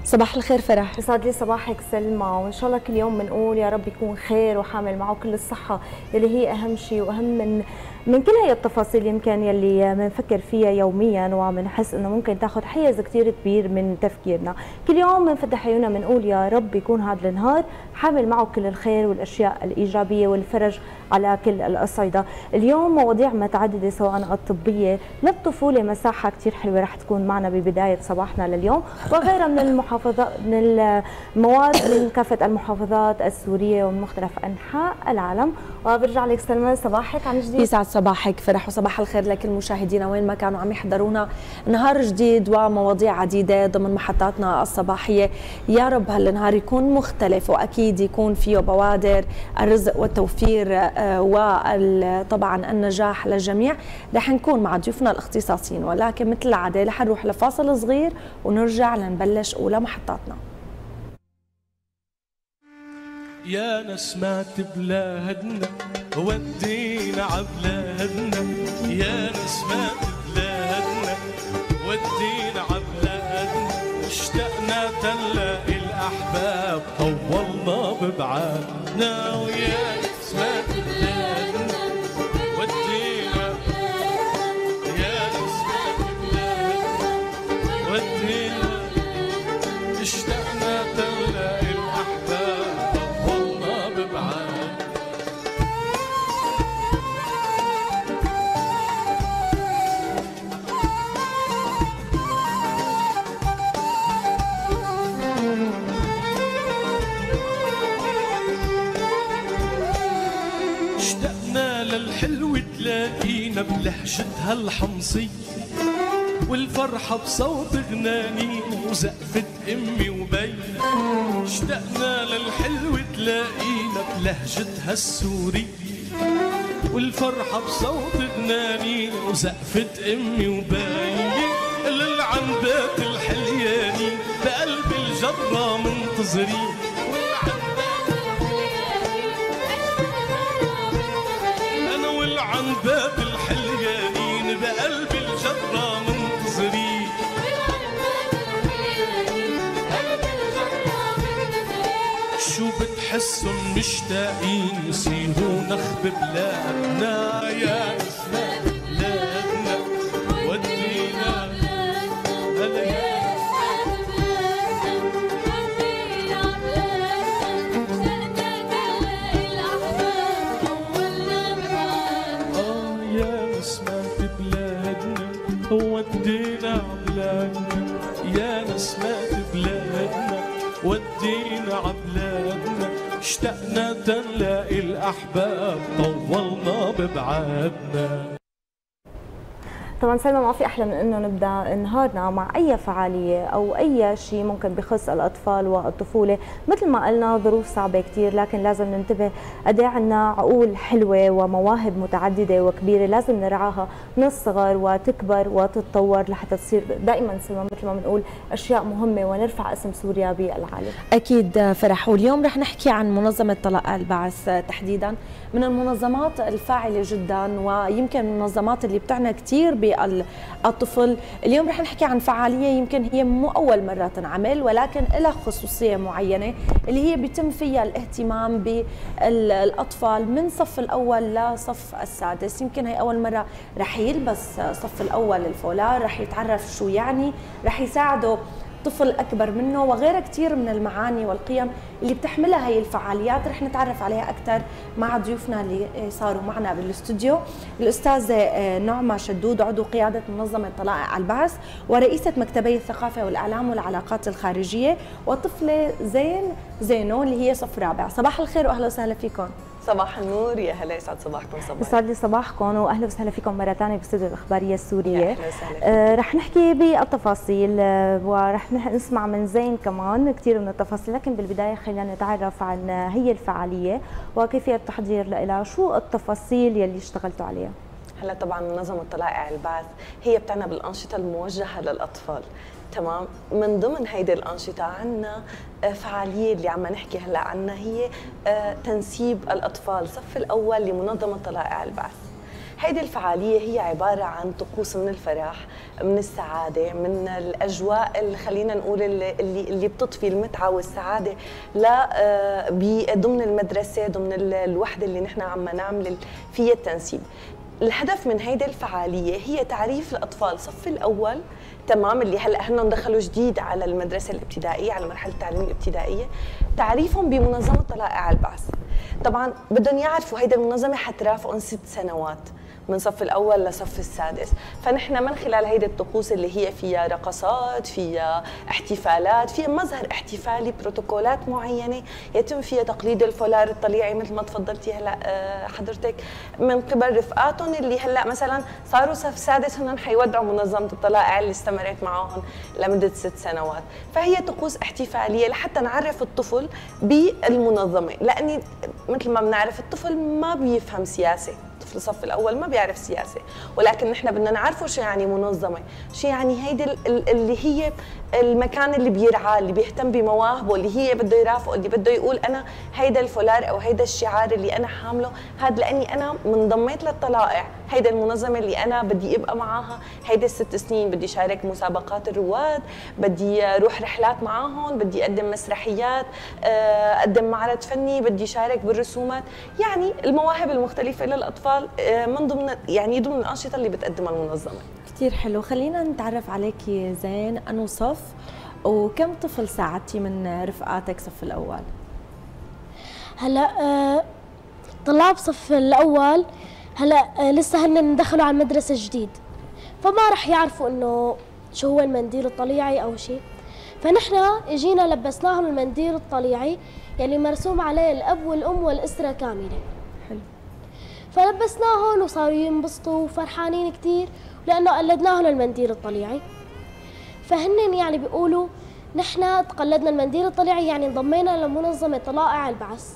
صباح الخير فرح. يسعد لي صباحك سلمى، وان شاء الله كل يوم بنقول يا رب يكون خير وحامل معه كل الصحه اللي هي اهم شيء، واهم من كل هي التفاصيل يمكن يلي بنفكر فيها يوميا وبنحس انه ممكن تاخذ حيز كثير كبير من تفكيرنا. كل يوم بنفتح عيوننا بنقول يا رب يكون هذا النهار حامل معه كل الخير والاشياء الايجابيه والفرج على كل الاصعده. اليوم مواضيع متعدده سواء الطبيه للطفوله، مساحه كثير حلوه رح تكون معنا ببدايه صباحنا لليوم، وغيرها من المحافظات، من المواد من كافه المحافظات السوريه ومن مختلف انحاء العالم. وبرجع لك سلمى، صباحك عن جديد. يسعد صباحك فرح، وصباح الخير لكل مشاهدينا وين ما كانوا عم يحضرونا. نهار جديد ومواضيع عديده ضمن محطاتنا الصباحيه. يا رب هالنهار يكون مختلف، واكيد يكون فيه بوادر الرزق والتوفير وطبعا النجاح للجميع. رح نكون مع ضيوفنا الاختصاصيين، ولكن مثل العاده رح نروح لفاصل صغير ونرجع لنبلش اولى محطاتنا. يا نسمات بلادنا ودينا عبلادنا، يا نسمات بلادنا ودينا عبلادنا، اشتقنا تنلاقي الأحباب طولنا ببعادنا. ويا نسمات بلادنا ودينا، يا نسمات بلادنا ودينا، اشتقنا تنلاقي الأحباب طولنا ببعاد. اشتقنا للحلو تلاقينا بلهجتها الحمصية، والفرحة بصوت غنانينا وزقفة أمي وبي. اشتقنا للحلو تلاقينا بلهجتها السورية، والفرحة بصوت غنانينا وزقفة أمي وبي. للعنبات الحلياني بقلب الجرة منتظرين، أنا والعنبات الحليانين بقلب الجرة منتظرين. شو بتحسن مشتاقين يصيروا نخب بلادنا، يا نسمات بلادنا ودينا، هلا يا نسمات بلادنا ودينا عبلادنا، يا نسمات بلادنا ودينا عبلادنا، اشتقنا تنلاقي الأحباب طولنا ببعادنا. طبعا سلمى، ما في احلى من انه نبدا نهارنا مع اي فعاليه او اي شيء ممكن بخص الاطفال والطفوله. مثل ما قلنا ظروف صعبه كثير، لكن لازم ننتبه قد ايه عندنا عقول حلوه ومواهب متعدده وكبيره لازم نرعاها من الصغر وتكبر وتتطور لحتى تصير دائما سلمى مثل ما بنقول اشياء مهمه ونرفع اسم سوريا بالعالم. اكيد فرح، واليوم رح نحكي عن منظمه طلائع البعث تحديدا، من المنظمات الفاعله جدا ويمكن المنظمات اللي بتعنى كثير بالطفل. اليوم رح نحكي عن فعاليه يمكن هي مو اول مره تنعمل، ولكن لها خصوصيه معينه اللي هي بيتم فيها الاهتمام بالاطفال من صف الاول لصف السادس. يمكن هي اول مره رح يلبس صف الاول الفولار، رح يتعرف شو يعني، رح يساعده طفل أكبر منه، وغيرها كثير من المعاني والقيم اللي بتحملها هي الفعاليات. رح نتعرف عليها أكثر مع ضيوفنا اللي صاروا معنا بالاستوديو. الأستاذة نعمة شدود، عضو قيادة منظمة طلائع البعث ورئيسة مكتبي الثقافة والإعلام والعلاقات الخارجية، وطفلة زينو اللي هي صف رابع. صباح الخير وأهلا وسهلا فيكم. صباح النور، يا هلا، يسعد صباحكم. يسعد لي صباحكم واهلا وسهلا فيكم مره ثانيه باستوديو الاخباريه السوريه. أهلا رح نحكي بالتفاصيل ورح نسمع من زين كمان كثير من التفاصيل، لكن بالبدايه خلينا نتعرف عن هي الفعاليه وكيفيه التحضير لها، شو التفاصيل يلي اشتغلتوا عليها؟ هلا طبعا منظمه طلائع البعث هي بتعنى بالانشطه الموجهه للاطفال. تمام. من ضمن هيدي الأنشطة عنا فعالية اللي عم نحكي هلا عنها هي تنسيب الأطفال صف الأول لمنظمة طلائع البعث. هيدي الفعاليه هي عباره عن طقوس من الفرح، من السعاده، من الاجواء اللي خلينا نقول اللي بتضفي المتعه والسعاده لا ضمن المدرسه، ضمن الوحده اللي نحن عم نعمل فيها التنسيب. الهدف من هيدي الفعاليه هي تعريف الاطفال صف الاول، تمام، اللي هلا هن دخلوا جديد على المدرسه الابتدائيه، على مرحله التعليم الابتدائيه، تعريفهم بمنظمه طلائع البعث. طبعا بدهم يعرفوا هيدي المنظمه حترافقهم 6 سنوات من صف الاول لصف السادس، فنحن من خلال هيدي الطقوس اللي هي فيها رقصات، فيها احتفالات، فيها مظهر احتفالي، بروتوكولات معينه يتم فيها تقليد الفولار الطليعي مثل ما تفضلتي هلا حضرتك من قبل رفقاتهم اللي هلا مثلا صاروا صف سادس، هن حيودعوا منظمه الطلائع اللي استمرت معهم لمده 6 سنوات، فهي طقوس احتفاليه لحتى نعرف الطفل بالمنظمه، لاني مثل ما بنعرف الطفل ما بيفهم سياسه، في الصف الاول ما بيعرف سياسه، ولكن نحن بدنا نعرفه شو يعني منظمه، شو يعني هيدي اللي هي المكان اللي بيرعاه، اللي بيهتم بمواهبه، اللي هي بده يرافقه، اللي بده يقول انا هيدا الفولار او هيدا الشعار اللي انا حامله هذا لاني انا منضميت للطلائع، هيدا المنظمه اللي انا بدي ابقى معاها هيدا ال6 سنين، بدي شارك مسابقات الرواد، بدي اروح رحلات معاهم، بدي اقدم مسرحيات، اقدم معرض فني، بدي شارك بالرسومات، يعني المواهب المختلفه للاطفال من ضمن يعني ضمن الانشطه اللي بتقدمها المنظمه. كثير حلو. خلينا نتعرف عليكي زين، انو صف وكم طفل ساعدتي من رفقاتك صف الاول؟ هلا طلاب صف الاول هلا لسه هن دخلوا على المدرسه جديد، فما رح يعرفوا انه شو هو المنديل الطليعي او شيء، فنحن اجينا لبسناهم المنديل الطليعي يلي مرسوم عليه الاب والام والاسره كامله. حلو. فلبسناهم وصاروا ينبسطوا وفرحانين كثير لانه قلدناهم المنديل الطليعي، فهن يعني بيقولوا نحن تقلدنا المنديل الطليعي يعني انضمينا لمنظمه طلائع البعث،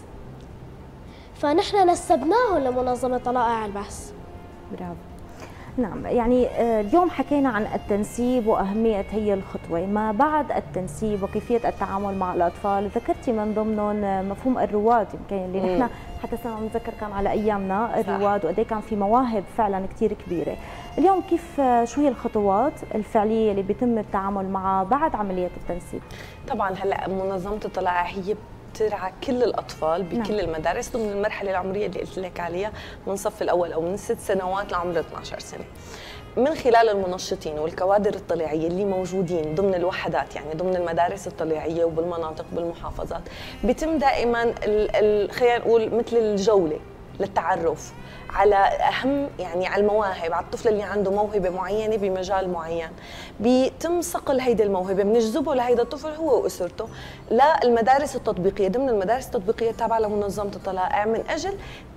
فنحن نسبناهم لمنظمه طلائع البعث. برافو. نعم، يعني اليوم حكينا عن التنسيب وأهمية هي الخطوة، ما بعد التنسيب وكيفية التعامل مع الأطفال، ذكرتي من ضمنهم مفهوم الرواد، يمكن اللي نحن حتى سنة نتذكر كان على أيامنا الرواد وقد كان في مواهب فعلا كثير كبيرة. اليوم كيف شو هي الخطوات الفعلية اللي بيتم التعامل معها بعد عملية التنسيب؟ طبعا هلا منظمة الطلائع هي بترعى كل الاطفال بكل نعم. المدارس ضمن المرحله العمريه اللي قلت لك عليها من الصف الاول او من 6 سنوات لعمر 12 سنه. من خلال المنشطين والكوادر الطليعيه اللي موجودين ضمن الوحدات، يعني ضمن المدارس الطليعيه وبالمناطق بالمحافظات، بيتم دائما خلينا نقول مثل الجوله للتعرف على اهم يعني على المواهب، على الطفل اللي عنده موهبه معينه بمجال معين، بيتم صقل هيدي الموهبه، بنجذبه لهيدا الطفل هو واسرته للمدارس التطبيقيه، ضمن المدارس التطبيقيه التابعه لمنظمه الطلائع، من اجل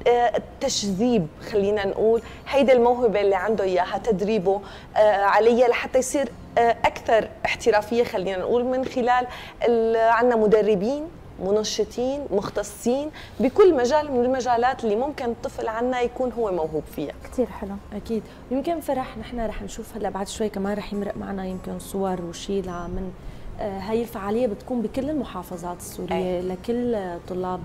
تجذيب خلينا نقول هيدي الموهبه اللي عنده اياها، تدريبه عليها لحتى يصير اكثر احترافيه خلينا نقول، من خلال عندنا مدربين منشطين مختصين بكل مجال من المجالات اللي ممكن الطفل عنا يكون هو موهوب فيها. كثير حلو. اكيد. يمكن فرح نحن رح نشوف هلا بعد شوي كمان رح يمرق معنا يمكن صور وشي من هاي الفعاليه بتكون بكل المحافظات السوريه لكل طلاب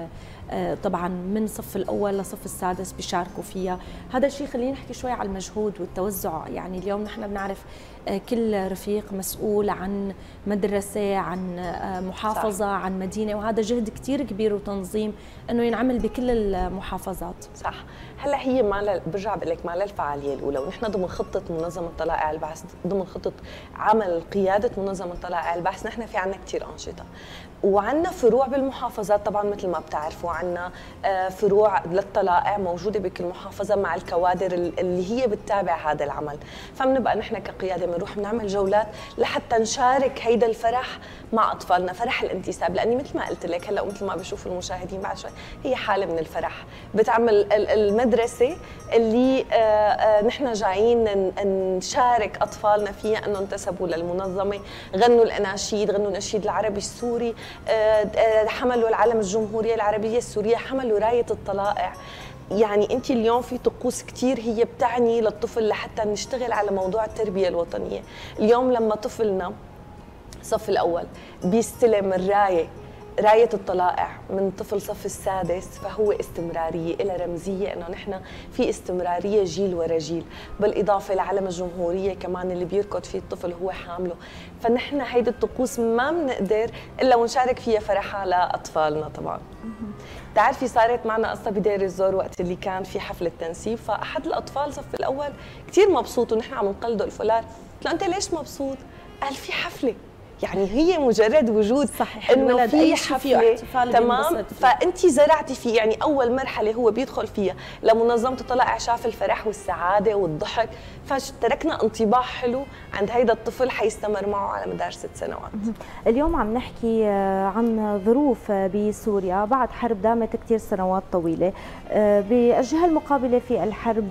طبعا من صف الاول لصف السادس بيشاركوا فيها. هذا الشيء خلينا نحكي شوي على المجهود والتوزع، يعني اليوم نحن بنعرف كل رفيق مسؤول عن مدرسه، عن محافظه، صح. عن مدينه، وهذا جهد كثير كبير وتنظيم انه ينعمل بكل المحافظات. صح. هلا هي برجع بقول لك مع الفعاليه الاولى، ونحن ضمن خطه منظمه طلائع البعث، ضمن خطه عمل قياده منظمه طلائع البعث، نحن في عنا كثير انشطه، وعندنا فروع بالمحافظات طبعا مثل ما بتعرفوا، عندنا فروع للطلائع موجوده بكل محافظه مع الكوادر اللي هي بتتابع هذا العمل، فبنبقى نحن كقياده بنروح بنعمل جولات لحتى نشارك هيدا الفرح مع اطفالنا، فرح الانتساب، لاني مثل ما قلت لك هلا ومثل ما بشوف المشاهدين بعد شوي هي حاله من الفرح بتعمل المدرسه اللي نحن جايين نشارك اطفالنا فيها انه انتسبوا للمنظمه، غنوا الاناشيد، غنوا النشيد العربي السوري، حملوا العلم الجمهوريه العربيه السوريه، حملوا رايه الطلائع. يعني انت اليوم في طقوس كثير هي بتعني للطفل لحتى نشتغل على موضوع التربيه الوطنيه. اليوم لما طفلنا صف الاول بيستلم الرايه راية الطلائع من طفل صف السادس فهو استمرارية، إلى رمزية إنه نحن في استمرارية جيل ورا جيل، بالإضافة لعلم الجمهورية كمان اللي بيركض فيه الطفل هو حامله. فنحن هيدي الطقوس ما بنقدر إلا ونشارك فيها فرحة لأطفالنا طبعا. تعرفي صارت معنا قصة بدير الزور وقت اللي كان في حفلة تنسيب، فأحد الأطفال صف الأول كثير مبسوط ونحن عم نقلده الفلار، قلت له أنت ليش مبسوط؟ قال في حفلة. يعني هي مجرد وجود صحيح انه في حفله تمام، فانت زرعتي فيه. يعني اول مرحله هو بيدخل فيها لمنظمه الطلائع، شاف الفرح والسعاده والضحك، فتركنا انطباع حلو عند هيدا الطفل حيستمر معه على مدار 6 سنوات. اليوم عم نحكي عن ظروف بسوريا بعد حرب دامت كثير سنوات طويله، بالجهه المقابله في الحرب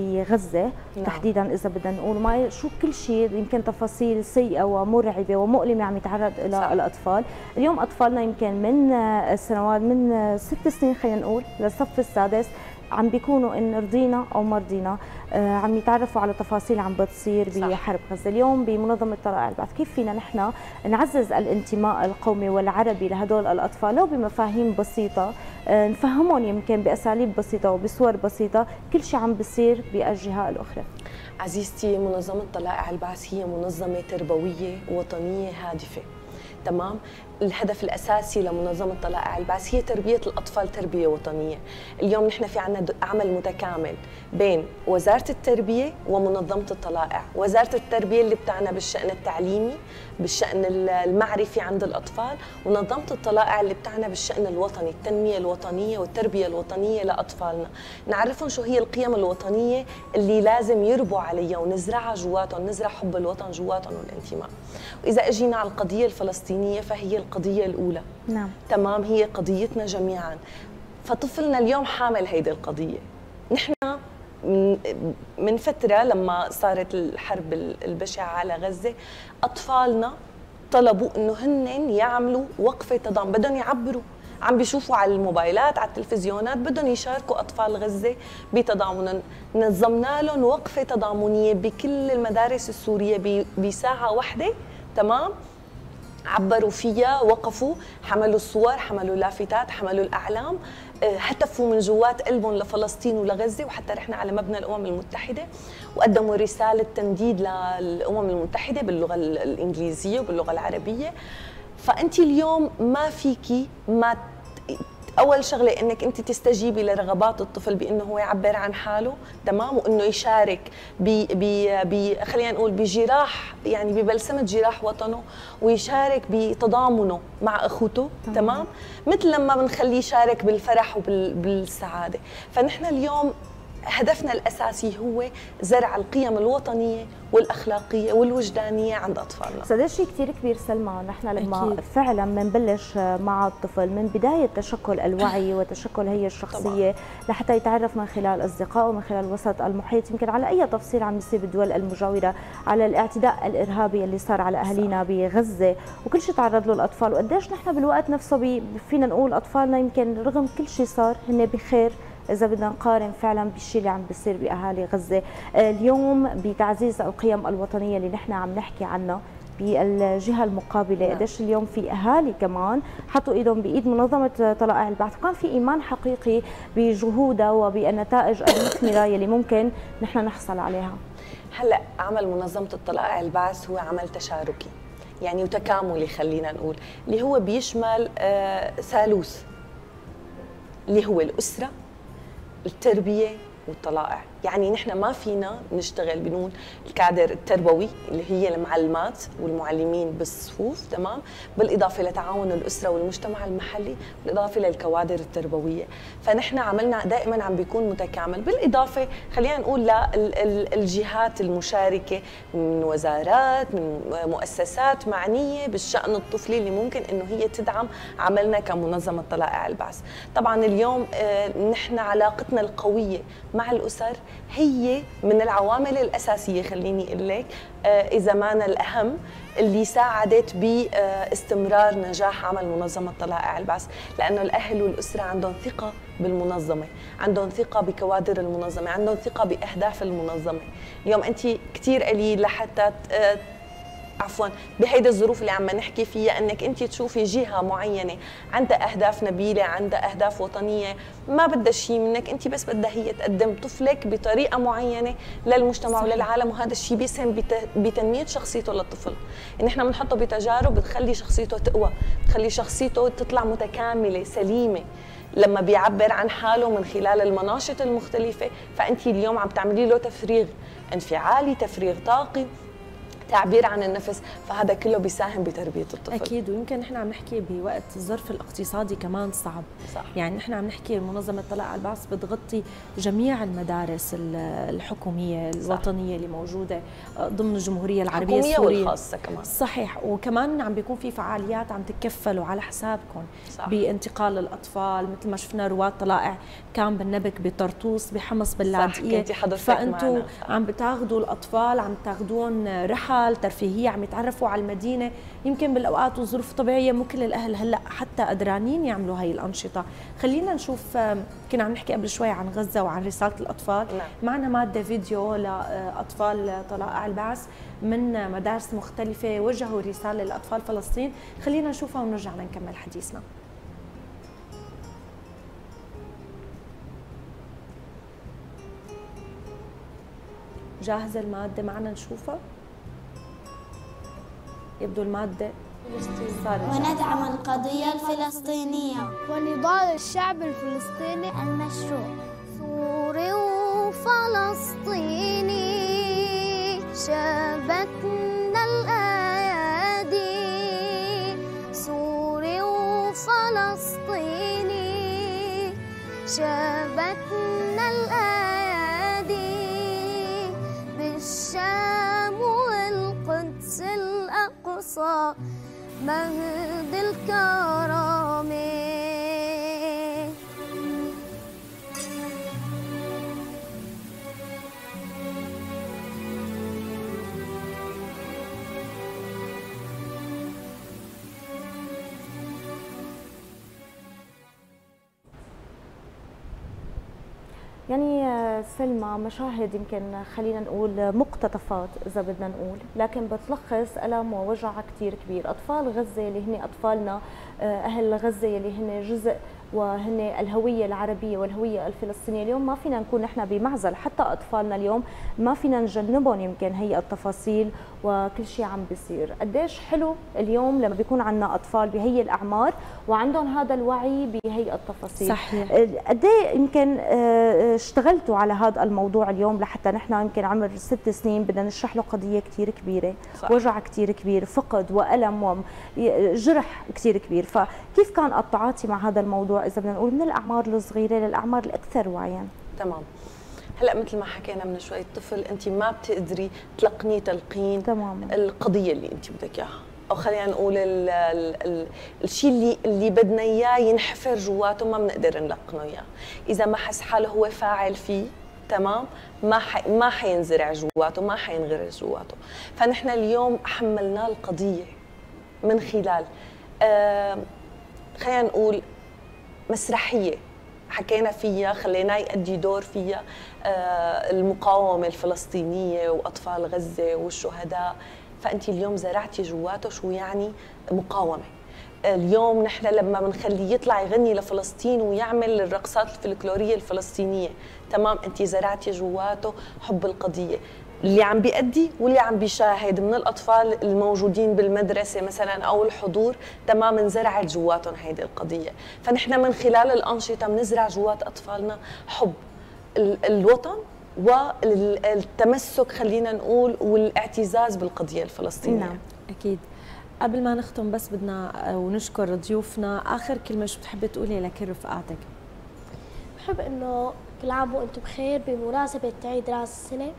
بغزه تحديدا، اذا بدنا نقول ما شو كل شيء يمكن تفاصيل سيئه ومرعبه ومؤلمه عم يتعرض لها الأطفال. اليوم أطفالنا يمكن من السنوات من 6 سنين خلينا نقول للصف السادس عم بيكونوا إن رضينا أو ما رضينا عم يتعرفوا على تفاصيل عم بتصير بحرب غزة. اليوم بمنظمة طلائع البعث كيف فينا نحن نعزز الانتماء القومي والعربي لهدول الأطفال لو بمفاهيم بسيطة، نفهمهم يمكن بأساليب بسيطة وبصور بسيطة كل شيء عم بيصير بالجهة الأخرى. عزيزتي، منظمة طلائع البعث هي منظمة تربوية وطنية هادفة، تمام؟ الهدف الأساسي لمنظمة طلائع البعث هي تربية الأطفال تربية وطنية. اليوم نحن في عنا عمل متكامل بين وزارة التربية ومنظمة الطلائع. وزارة التربية اللي بتعنى بالشأن التعليمي، بالشأن المعرفي عند الأطفال، ومنظمة الطلائع اللي بتعنى بالشأن الوطني، التنمية الوطنية والتربية الوطنية لأطفالنا. نعرفهم شو هي القيم الوطنية اللي لازم يربوا عليها ونزرعها جواتهم، نزرع حب الوطن جواتهم والانتماء. وإذا أجينا على القضية الفلسطينية فهي القضية الأولى. نعم. تمام، هي قضيتنا جميعا. فطفلنا اليوم حامل هيدي القضية. نحن من فترة لما صارت الحرب البشعة على غزة، أطفالنا طلبوا إنه هن يعملوا وقفة تضامن، بدهم يعبروا، عم بيشوفوا على الموبايلات على التلفزيونات بدهم يشاركوا أطفال غزة بتضامن. نظمنا لهم وقفة تضامنية بكل المدارس السورية بساعة واحدة، تمام؟ عبروا فيها، وقفوا، حملوا الصور، حملوا لافتات، حملوا الأعلام، هتفوا من جوات قلبهم لفلسطين ولغزة، وحتى رحنا على مبنى الأمم المتحدة وقدموا رسالة تنديد للأمم المتحدة باللغة الإنجليزية وباللغة العربية. فأنت اليوم ما فيكي ما أول شغلة إنك أنت تستجيبي لرغبات الطفل بإنه هو يعبر عن حاله، تمام، وإنه يشارك خلينا نقول بجراح، يعني ببلسمة جراح وطنه، ويشارك بتضامنه مع أخوته، تمام، مثل لما بنخليه يشارك بالفرح وبالسعادة. فنحن اليوم هدفنا الأساسي هو زرع القيم الوطنية والأخلاقية والوجدانية عند أطفالنا. هذا شيء كثير كبير سلمى، نحن لما أكيد. فعلا بنبلش مع الطفل من بداية تشكل الوعي وتشكل هي الشخصية طبعا. لحتى يتعرف من خلال أصدقائه ومن خلال الوسط المحيط يمكن على أي تفصيل عم يصير بالدول المجاورة، على الاعتداء الإرهابي اللي صار على أهالينا بغزة وكل شيء تعرض له الأطفال، وقديش نحن بالوقت نفسه فينا نقول أطفالنا يمكن رغم كل شيء صار هن بخير إذا بدنا نقارن فعلا بالشيء اللي عم بيصير بأهالي غزة. اليوم بتعزيز القيم الوطنية اللي نحن عم نحكي عنها بالجهة المقابلة، قديش اليوم في أهالي كمان حطوا إيدهم بإيد منظمة طلائع البعث، وكان في إيمان حقيقي بجهودها وبالنتائج المثمرة اللي ممكن نحن نحصل عليها. هلا عمل منظمة الطلائع البعث هو عمل تشاركي، يعني وتكاملي خلينا نقول، اللي هو بيشمل ثالوث اللي هو الأسرة، التربية والطلائع. يعني نحن ما فينا نشتغل بنقول الكادر التربوي اللي هي المعلمات والمعلمين بالصفوف، تمام، بالإضافة لتعاون الأسرة والمجتمع المحلي، بالإضافة للكوادر التربوية. فنحن عملنا دائما عم بيكون متكامل، بالإضافة خلينا نقول للجهات المشاركة من وزارات، من مؤسسات معنية بالشأن الطفلي اللي ممكن إنه هي تدعم عملنا كمنظمة طلائع البعث. طبعا اليوم نحن علاقتنا القوية مع الأسر هي من العوامل الأساسية، خليني أقول لك إذا ما الأهم، اللي ساعدت باستمرار نجاح عمل منظمة طلائع البعث، لأنه الأهل والأسرة عندهم ثقة بالمنظمة، عندهم ثقة بكوادر المنظمة، عندهم ثقة بأهداف المنظمة. اليوم أنت كتير قليل لحتى عفوا بهيدي الظروف اللي عم نحكي فيها، انك انت تشوفي جهه معينه عندها اهداف نبيله، عندها اهداف وطنيه، ما بدها شيء منك، انت بس بدها هي تقدم طفلك بطريقه معينه للمجتمع وللعالم، وهذا الشيء بيسهم بتنميه شخصيته للطفل. ان احنا بنحطه بتجارب بتخلي شخصيته تقوى، بتخلي شخصيته تطلع متكامله سليمه. لما بيعبر عن حاله من خلال المناشط المختلفه، فانت اليوم عم تعملي له تفريغ انفعالي، تفريغ طاقي، تعبير عن النفس، فهذا كله بيساهم بتربيه الطفل. اكيد. ويمكن نحن عم نحكي بوقت الظرف الاقتصادي كمان صعب. صح. يعني نحن عم نحكي منظمه طلائع البعث بتغطي جميع المدارس الحكوميه الوطنيه اللي موجوده ضمن الجمهوريه العربيه السوريه والخاصه كمان. صحيح. وكمان عم بيكون في فعاليات عم تتكفلوا على حسابكم. صح. بانتقال الاطفال، مثل ما شفنا رواد طلائع كان بالنبك بطرطوس بحمص باللاذقيه، فانتم عم بتاخذوا الاطفال، عم تاخذون رحل ترفيهيه، عم يتعرفوا على المدينه. يمكن بالاوقات والظروف الطبيعيه مو كل الاهل هلا حتى قدرانين يعملوا هي الانشطه. خلينا نشوف، كنا عم نحكي قبل شوي عن غزه وعن رساله الاطفال. نعم. معنا ماده فيديو لاطفال طلائع البعث من مدارس مختلفه وجهوا رساله لاطفال فلسطين، خلينا نشوفها ونرجع نكمل حديثنا. جاهزه الماده معنا نشوفها؟ يبدو المادة صارت. وندعم القضية الفلسطينية ونضال الشعب الفلسطيني المشروع. سوري وفلسطيني شابتنا الأيادي، سوري وفلسطيني شابتنا الأيادي، بالشام والقدس الأقصى مهد الكرامة. يعني سلمى مشاهد يمكن خلينا نقول مقتطفات اذا بدنا نقول، لكن بتلخص الم ووجع كثير كبير. اطفال غزه اللي هن اطفالنا، اهل غزه اللي هن جزء وهن الهويه العربيه والهويه الفلسطينيه، اليوم ما فينا نكون نحن بمعزل، حتى اطفالنا اليوم ما فينا نجنبهم يمكن هي التفاصيل وكل شيء عم بيصير. قديش حلو اليوم لما بيكون عندنا اطفال بهي الاعمار وعندهم هذا الوعي بهي التفاصيل. صحيح. قد ايه يمكن اشتغلتوا على هذا الموضوع اليوم لحتى نحن يمكن عمر 6 سنين بدنا نشرح له قضيه كثير كبيره. صح. وجع كثير كبير، فقد والم وجرح كثير كبير، فكيف كان التعاطي مع هذا الموضوع اذا بدنا نقول من الاعمار الصغيره للاعمار الاكثر وعيا؟ تمام. هلا مثل ما حكينا من شوي، الطفل انت ما بتقدري تلقنيه تلقين تماما القضيه اللي انت بدك اياها، او خلينا نقول الشيء اللي بدنا اياه ينحفر جواته ما بنقدر نلقنه اياه. اذا ما حس حاله هو فاعل فيه تمام ما حينزرع جواته، ما حينغرس جواته. فنحن اليوم حملناه القضيه من خلال خلينا نقول مسرحيه حكينا فيها، خليناه يؤدي دور فيها، المقاومه الفلسطينيه واطفال غزه والشهداء. فانت اليوم زرعتي جواته شو يعني مقاومه. اليوم نحن لما بنخليه يطلع يغني لفلسطين ويعمل الرقصات الفلكلوريه الفلسطينيه، تمام انت زرعتي جواته حب القضيه. اللي عم بيأدي واللي عم بيشاهد من الأطفال الموجودين بالمدرسة مثلا أو الحضور، تمام انزرعت جواتهم هيدي القضية. فنحن من خلال الأنشطة بنزرع جوات أطفالنا حب الوطن والتمسك خلينا نقول والاعتزاز بالقضية الفلسطينية. نعم أكيد. قبل ما نختم بس بدنا ونشكر ضيوفنا، آخر كلمة شو بتحبي تقولي لكل رفقاتك؟ بحب إنه كل عام وأنتم بخير بمناسبة عيد رأس السنة،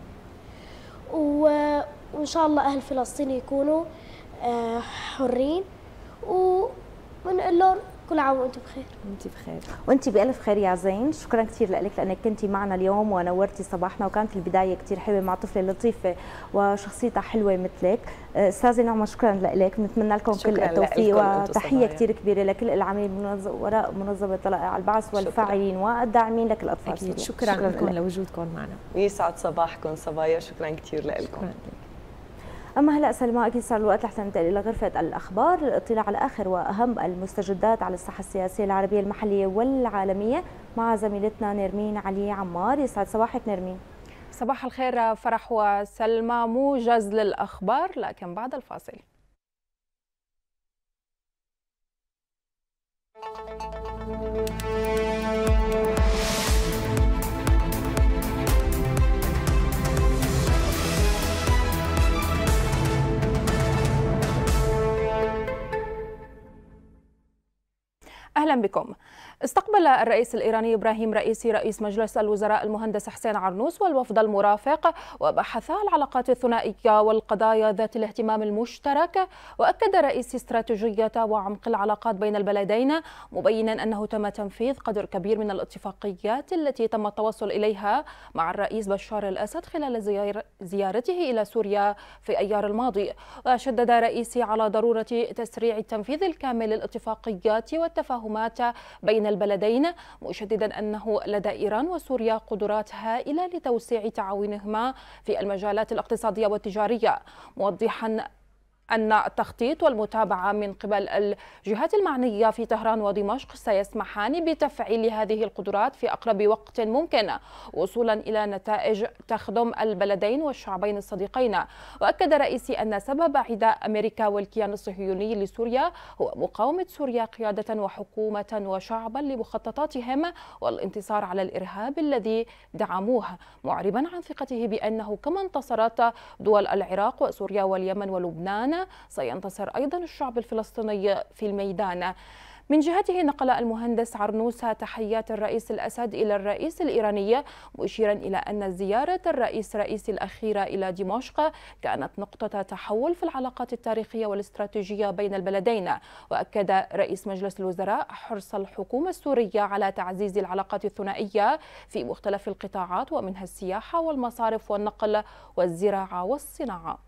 وإن شاء الله أهل فلسطين يكونوا حرين، ونقول لهم كل عام وانتم بخير. وانت بخير. وانت بألف خير يا زين. شكرا كثير لك لانك كنتي معنا اليوم ونورتي صباحنا، وكانت البدايه كثير حلوه مع طفله لطيفه وشخصيتها حلوه مثلك. استاذه نعمه شكرا لك، بنتمنى لكم كل التوفيق وتحيه كثير كبيره لكل العاملين وراء منظمه طلائع البعث والفاعلين والداعمين لك الاطفال. أكيد. شكرا لكم لوجودكم معنا. يسعد صباحكم صبايا، شكرا كثير لكم. اما هلا سلمى اكيد صار الوقت لحتى ننتقل الى غرفه الاخبار للاطلاع على اخر واهم المستجدات على الساحه السياسيه العربيه المحليه والعالميه مع زميلتنا نرمين علي عمار. يسعد صباحك نرمين. صباح الخير فرح وسلمى، موجز للاخبار لكن بعد الفاصل. أهلا بكم. استقبل الرئيس الإيراني إبراهيم رئيسي رئيس مجلس الوزراء المهندس حسين عرنوس والوفد المرافق، وبحثا العلاقات الثنائية والقضايا ذات الاهتمام المشترك. وأكد رئيسي استراتيجية وعمق العلاقات بين البلدين، مبينا أنه تم تنفيذ قدر كبير من الاتفاقيات التي تم التوصل إليها مع الرئيس بشار الأسد خلال زيارته إلى سوريا في أيار الماضي. وشدد رئيسي على ضرورة تسريع التنفيذ الكامل للاتفاقيات والتفاهمات بين البلدين، مشددا أنه لدى إيران وسوريا قدرات هائلة لتوسيع تعاونهما في المجالات الاقتصادية والتجارية، موضحا أن التخطيط والمتابعة من قبل الجهات المعنية في طهران ودمشق سيسمحان بتفعيل هذه القدرات في أقرب وقت ممكن، وصولا إلى نتائج تخدم البلدين والشعبين الصديقين. وأكد رئيسي أن سبب عداء أمريكا والكيان الصهيوني لسوريا هو مقاومة سوريا قيادة وحكومة وشعبا لمخططاتهم والانتصار على الإرهاب الذي دعموه، معربا عن ثقته بأنه كما انتصرت دول العراق وسوريا واليمن ولبنان سينتصر أيضا الشعب الفلسطيني في الميدان. من جهته نقل المهندس عرنوس تحيات الرئيس الأسد إلى الرئيس الإيراني، مشيرا إلى أن زيارة الرئيس الأخيرة إلى دمشق كانت نقطة تحول في العلاقات التاريخية والاستراتيجية بين البلدين. وأكد رئيس مجلس الوزراء حرص الحكومة السورية على تعزيز العلاقات الثنائية في مختلف القطاعات، ومنها السياحة والمصارف والنقل والزراعة والصناعة.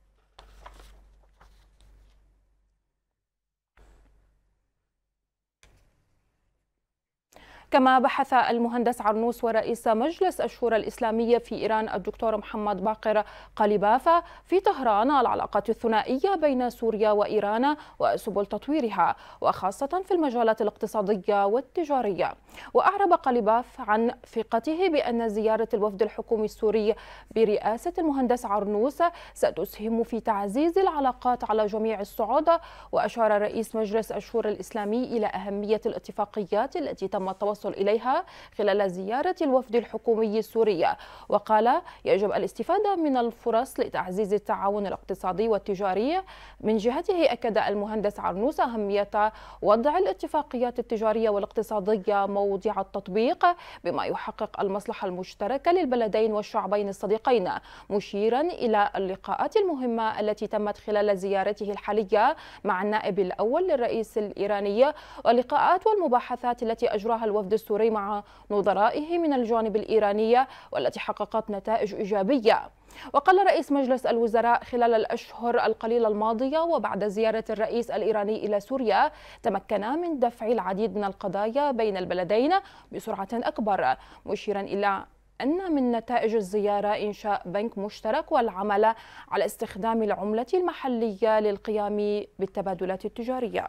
كما بحث المهندس عرنوس ورئيس مجلس الشورى الإسلامية في إيران الدكتور محمد باقر قليباف في طهران العلاقات الثنائية بين سوريا وإيران وسبل تطويرها، وخاصة في المجالات الاقتصادية والتجارية. وأعرب قليباف عن ثقته بأن زيارة الوفد الحكومي السوري برئاسة المهندس عرنوس ستسهم في تعزيز العلاقات على جميع الصعود. وأشار رئيس مجلس الشورى الإسلامي إلى أهمية الاتفاقيات التي تم التوصل إليها خلال زيارة الوفد الحكومي السوري، وقال يجب الاستفادة من الفرص لتعزيز التعاون الاقتصادي والتجاري. من جهته أكد المهندس عرنوس أهمية وضع الاتفاقيات التجارية والاقتصادية موضع التطبيق بما يحقق المصلحة المشتركة للبلدين والشعبين الصديقين، مشيرا إلى اللقاءات المهمة التي تمت خلال زيارته الحالية مع النائب الأول للرئيس الإيراني، واللقاءات والمباحثات التي أجراها الوفد السوري مع نظرائه من الجانب الإيراني والتي حققت نتائج إيجابية. وقال رئيس مجلس الوزراء خلال الأشهر القليلة الماضية وبعد زيارة الرئيس الإيراني إلى سوريا تمكنا من دفع العديد من القضايا بين البلدين بسرعة أكبر، مشيرا إلى أن من نتائج الزيارة إنشاء بنك مشترك والعمل على استخدام العملة المحلية للقيام بالتبادلات التجارية.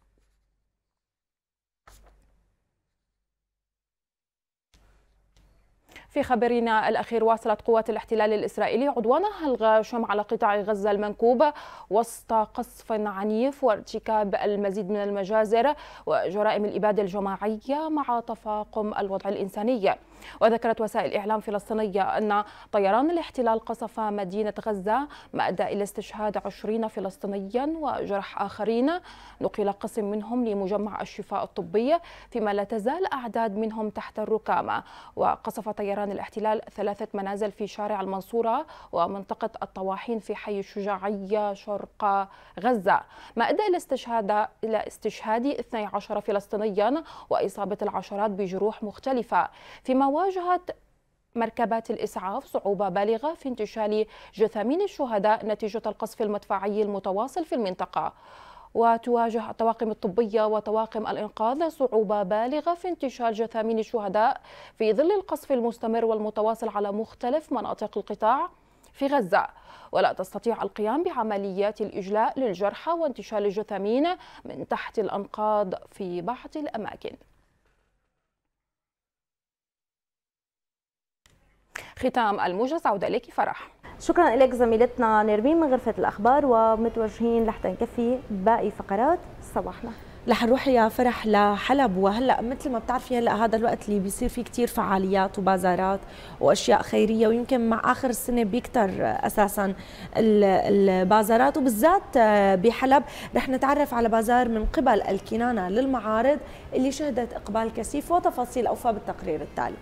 في خبرنا الأخير، واصلت قوات الاحتلال الإسرائيلي عدوانها الغاشم على قطاع غزة المنكوب وسط قصف عنيف وارتكاب المزيد من المجازر وجرائم الإبادة الجماعية مع تفاقم الوضع الإنساني. وذكرت وسائل إعلام فلسطينية أن طيران الاحتلال قصف مدينة غزة ما أدى إلى استشهاد 20 فلسطينيا وجرح آخرين، نقل قسم منهم لمجمع الشفاء الطبي، فيما لا تزال أعداد منهم تحت الركام. وقصف طيران الاحتلال 3 منازل في شارع المنصورة ومنطقة الطواحين في حي الشجاعية شرق غزة، ما أدى إلى استشهاد 12 فلسطينيا وإصابة العشرات بجروح مختلفة، فيما واجهت مركبات الإسعاف صعوبة بالغة في انتشال جثامين الشهداء نتيجة القصف المدفعي المتواصل في المنطقة. وتواجه الطواقم الطبية وطواقم الإنقاذ صعوبة بالغة في انتشال جثامين الشهداء في ظل القصف المستمر والمتواصل على مختلف مناطق القطاع، في غزة، ولا تستطيع القيام بعمليات الإجلاء للجرحى وانتشال الجثامين من تحت الأنقاض في بعض الأماكن. ختام الموجز، عودة إليك فرح. شكرا لك زميلتنا نرمين من غرفة الأخبار، ومتوجهين لحتى نكفي باقي فقرات صباحنا. رح نروح يا فرح لحلب، وهلا مثل ما بتعرفي هلا هذا الوقت اللي بيصير فيه كثير فعاليات وبازارات واشياء خيريه، ويمكن مع اخر السنه بيكتر اساسا البازارات، وبالذات بحلب رح نتعرف على بازار من قبل الكنانه للمعارض اللي شهدت اقبال كثيف، وتفاصيل اوفى بالتقرير التالي.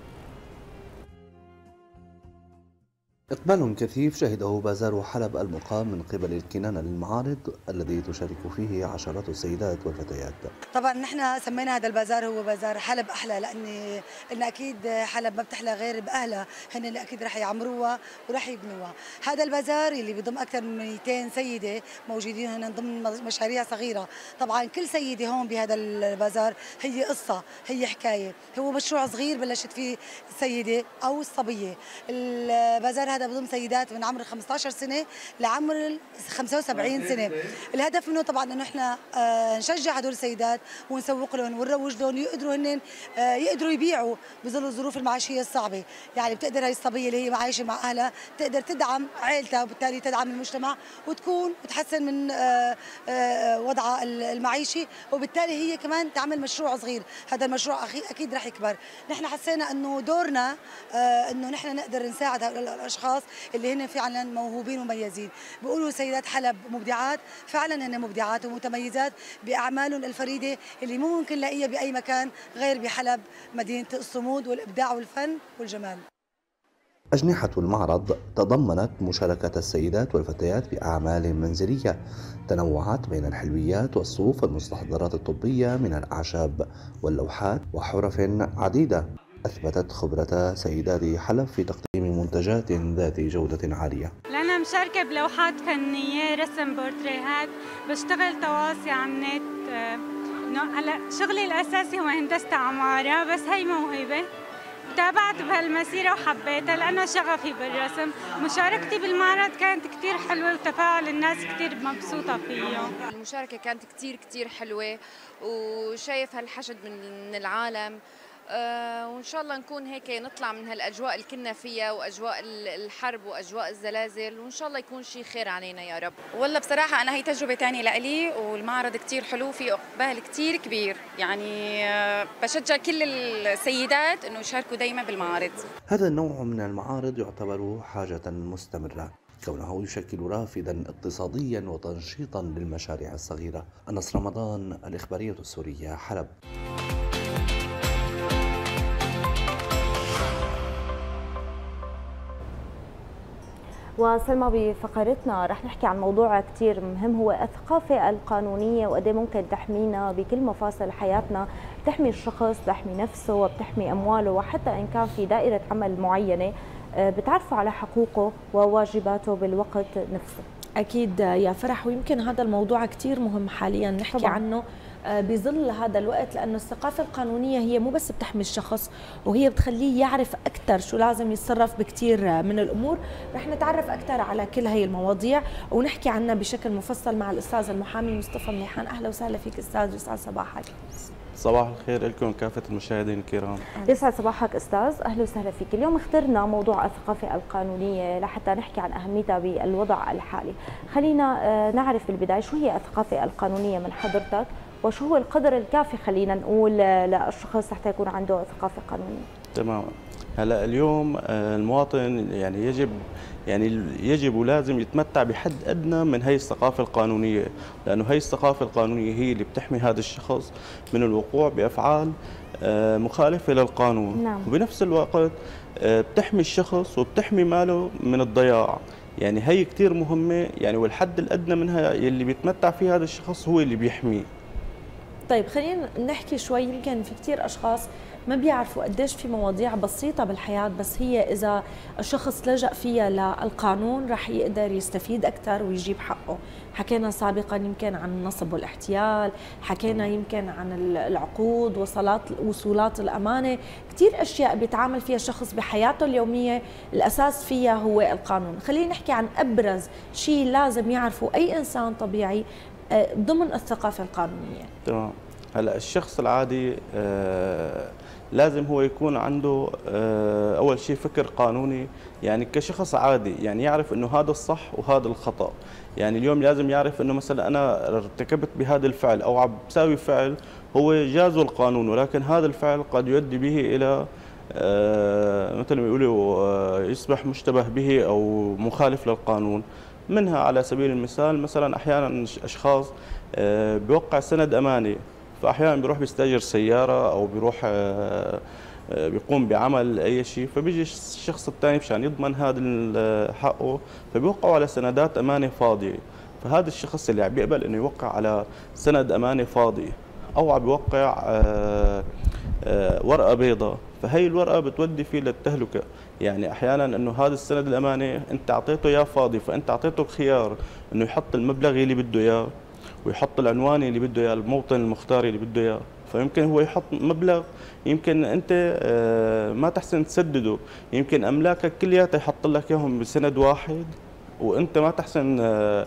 إقبال كثيف شهده بازار حلب المقام من قبل الكنانة للمعارض الذي تشارك فيه عشرات السيدات والفتيات. طبعا نحن سمينا هذا البازار هو بازار حلب أحلى، لأن أكيد حلب ما بتحلى غير بأهلها، هن اللي أكيد رح يعمروها ورح يبنوها. هذا البازار اللي بيضم أكثر من 200 سيدة موجودين هنا ضمن مشاريع صغيرة. طبعا كل سيدة هون بهذا البازار هي قصة، هي حكاية، هو مشروع صغير بلشت فيه السيدة أو الصبية. البازار هذا بضم سيدات من عمر 15 سنة لعمر 75 سنة. الهدف منه طبعا انه احنا نشجع هدول السيدات ونسوق لهم ونروج لهم، يقدروا يبيعوا بظل الظروف المعيشية الصعبة. يعني بتقدر هاي الصبية اللي هي عايشة مع اهلها تقدر تدعم عائلتها، وبالتالي تدعم المجتمع وتحسن من وضعها المعيشي، وبالتالي هي كمان تعمل مشروع صغير. هذا المشروع اكيد رح يكبر. نحن حسينا انه دورنا انه نحن نقدر نساعد هؤلاء الاشخاص اللي هن فعلا موهوبين ومميزين. بيقولوا سيدات حلب مبدعات، فعلا هن مبدعات ومتميزات باعمالهم الفريده اللي مو ممكن نلاقيها باي مكان غير بحلب، مدينه الصمود والابداع والفن والجمال. أجنحة المعرض تضمنت مشاركة السيدات والفتيات بأعمال منزلية تنوعت بين الحلويات والصوف والمستحضرات الطبية من الأعشاب واللوحات وحرف عديدة. أثبتت خبرة سيدات حلب في تقديم منتجات ذات جودة عالية. أنا مشاركة بلوحات فنية، رسم بورتريهات، بشتغل تواصي على النت. هلا شغلي الأساسي هو هندسة عمارة، بس هي موهبة تابعت بهالمسيرة وحبيتها لأنه شغفي بالرسم. مشاركتي بالمعرض كانت كتير حلوة وتفاعل الناس كتير مبسوطة فيه. المشاركة كانت كتير حلوة، وشايف هالحشد من العالم، وإن شاء الله نكون هيك نطلع من هالأجواء اللي كنا فيها وأجواء الحرب وأجواء الزلازل، وإن شاء الله يكون شيء خير علينا يا رب. والله بصراحة أنا هي تجربة تانية لإلي، والمعرض كتير حلو، فيه إقبال كتير كبير. يعني بشجع كل السيدات إنه يشاركوا دايما بالمعارض. هذا النوع من المعارض يعتبر حاجة مستمرة كونه يشكل رافدا اقتصاديا وتنشيطا للمشاريع الصغيرة. أنس رمضان، الإخبارية السورية، حلب. وسلمى بفقرتنا رح نحكي عن موضوع كتير مهم، هو الثقافة القانونية وقد ممكن تحمينا بكل مفاصل حياتنا، بتحمي الشخص، بتحمي نفسه وبتحمي أمواله، وحتى إن كان في دائرة عمل معينة بتعرفوا على حقوقه وواجباته بالوقت نفسه. أكيد يا فرح، ويمكن هذا الموضوع كتير مهم حاليا نحكي طبعا عنه بظل هذا الوقت، لأنه الثقافة القانونية هي مو بس بتحمي الشخص، وهي بتخليه يعرف أكثر شو لازم يتصرف بكثير من الأمور. رح نتعرف أكثر على كل هي المواضيع ونحكي عنها بشكل مفصل مع الأستاذ المحامي مصطفى مليحان. أهلا وسهلا فيك أستاذ، يسعد صباحك. صباح الخير لكم كافة المشاهدين الكرام. يسعد صباحك أستاذ، أهلا وسهلا فيك. اليوم اخترنا موضوع الثقافة القانونية لحتى نحكي عن أهميتها بالوضع الحالي. خلينا نعرف بالبداية شو هي الثقافة القانونية من حضرتك، وشو هو القدر الكافي خلينا نقول للشخص حتى يكون عنده ثقافة قانونية. تمام. هلا اليوم المواطن يجب ولازم يتمتع بحد ادنى من هي الثقافه القانونيه، لانه هي الثقافه القانونيه هي اللي بتحمي هذا الشخص من الوقوع بافعال مخالفه للقانون. نعم. وبنفس الوقت بتحمي الشخص وبتحمي ماله من الضياع. يعني هي كثير مهمه، يعني والحد الادنى منها اللي بيتمتع فيه هذا الشخص هو اللي بيحميه. طيب خلينا نحكي شوي، يمكن في كثير اشخاص ما بيعرفوا قديش في مواضيع بسيطة بالحياة، بس هي إذا الشخص لجأ فيها للقانون رح يقدر يستفيد أكثر ويجيب حقه. حكينا سابقا يمكن عن النصب والاحتيال، حكينا يمكن عن العقود، وصولات الأمانة، كثير أشياء بيتعامل فيها الشخص بحياته اليومية الأساس فيها هو القانون. خلينا نحكي عن أبرز شيء لازم يعرفه أي إنسان طبيعي ضمن الثقافة القانونية. تمام. هلا الشخص العادي لازم هو يكون عنده اول شيء فكر قانوني، يعني كشخص عادي يعني يعرف انه هذا الصح وهذا الخطا. يعني اليوم لازم يعرف انه مثلا انا ارتكبت بهذا الفعل او عم بساوي فعل هو جازه القانون، ولكن هذا الفعل قد يؤدي به الى مثل ما يقولوا يصبح مشتبه به او مخالف للقانون. منها على سبيل المثال مثلا احيانا اشخاص بيوقع سند اماني، فاحيانا بيروح بيستاجر سياره او بيروح بيقوم بعمل اي شيء، فبيجي الشخص الثاني مشان يضمن هذا حقه فبيوقعوا على سندات امانه فاضيه. فهذا الشخص اللي عم بيقبل انه يوقع على سند امانه فاضي او عم بيوقع ورقه بيضاء، فهي الورقه بتودي فيه للتهلكه. يعني احيانا انه هذا السند الامانه انت اعطيته اياه فاضي، فانت اعطيته الخيار انه يحط المبلغ اللي بده اياه ويحط العنوان اللي بده اياه، الموطن المختار اللي بده اياه. فيمكن هو يحط مبلغ يمكن انت ما تحسن تسدده، يمكن املاكك كلياتها يحط لك اياهم بسند واحد وانت ما تحسن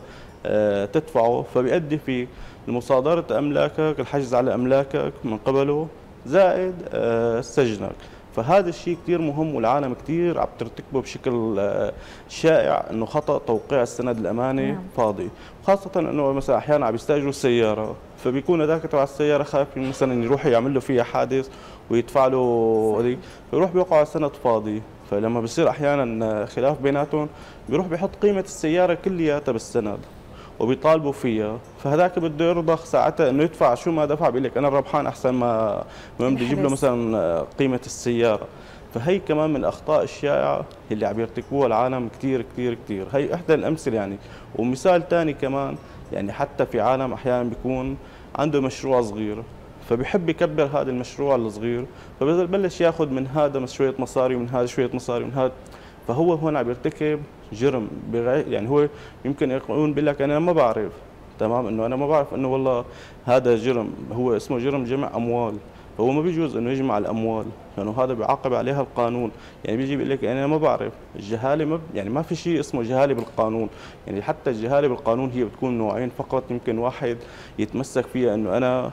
تدفعه، فبيؤدي في مصادره املاكك، الحجز على املاكك من قبله، زائد سجنك. فهذا الشيء كثير مهم والعالم كثير عم ترتكبه بشكل شائع، انه خطا توقيع السند الاماني فاضي، خاصه انه مثلا احيانا عم يستاجروا سياره، فبيكون هذاك تبع السياره خايف مثلا يروح يعمل له فيها حادث ويدفع له، فيروح بيوقع على سند فاضي. فلما بصير احيانا خلاف بيناتهم بيروح بيحط قيمه السياره كلياتها بالسند وبيطالبوا فيها، فهذاك بده يرضى ساعتها انه يدفع شو ما دفع، بيقول لك انا ربحان احسن ما بدي اجيب له مثلا قيمه السياره. فهي كمان من الاخطاء الشائعه اللي عم يرتكبوها العالم كثير كثير كثير. هي احدى الامثله يعني. ومثال ثاني كمان، يعني حتى في عالم احيانا بيكون عنده مشروع صغير فبيحب يكبر هذا المشروع الصغير، فببلش ياخذ من هذا شويه مصاري ومن هذا شويه مصاري ومن هذا، فهو هون عم يرتكب جرم. يعني هو يمكن يقولون بيقول لك انا ما بعرف، تمام، انه انا ما بعرف انه والله هذا جرم، هو اسمه جرم جمع اموال، فهو ما بيجوز انه يجمع الاموال لانه هذا بيعاقب عليها القانون. يعني بيجي بيقول لك انا ما بعرف، الجهاله يعني ما في شيء اسمه جهاله بالقانون، يعني حتى الجهاله بالقانون هي بتكون نوعين فقط، يمكن واحد يتمسك فيها انه انا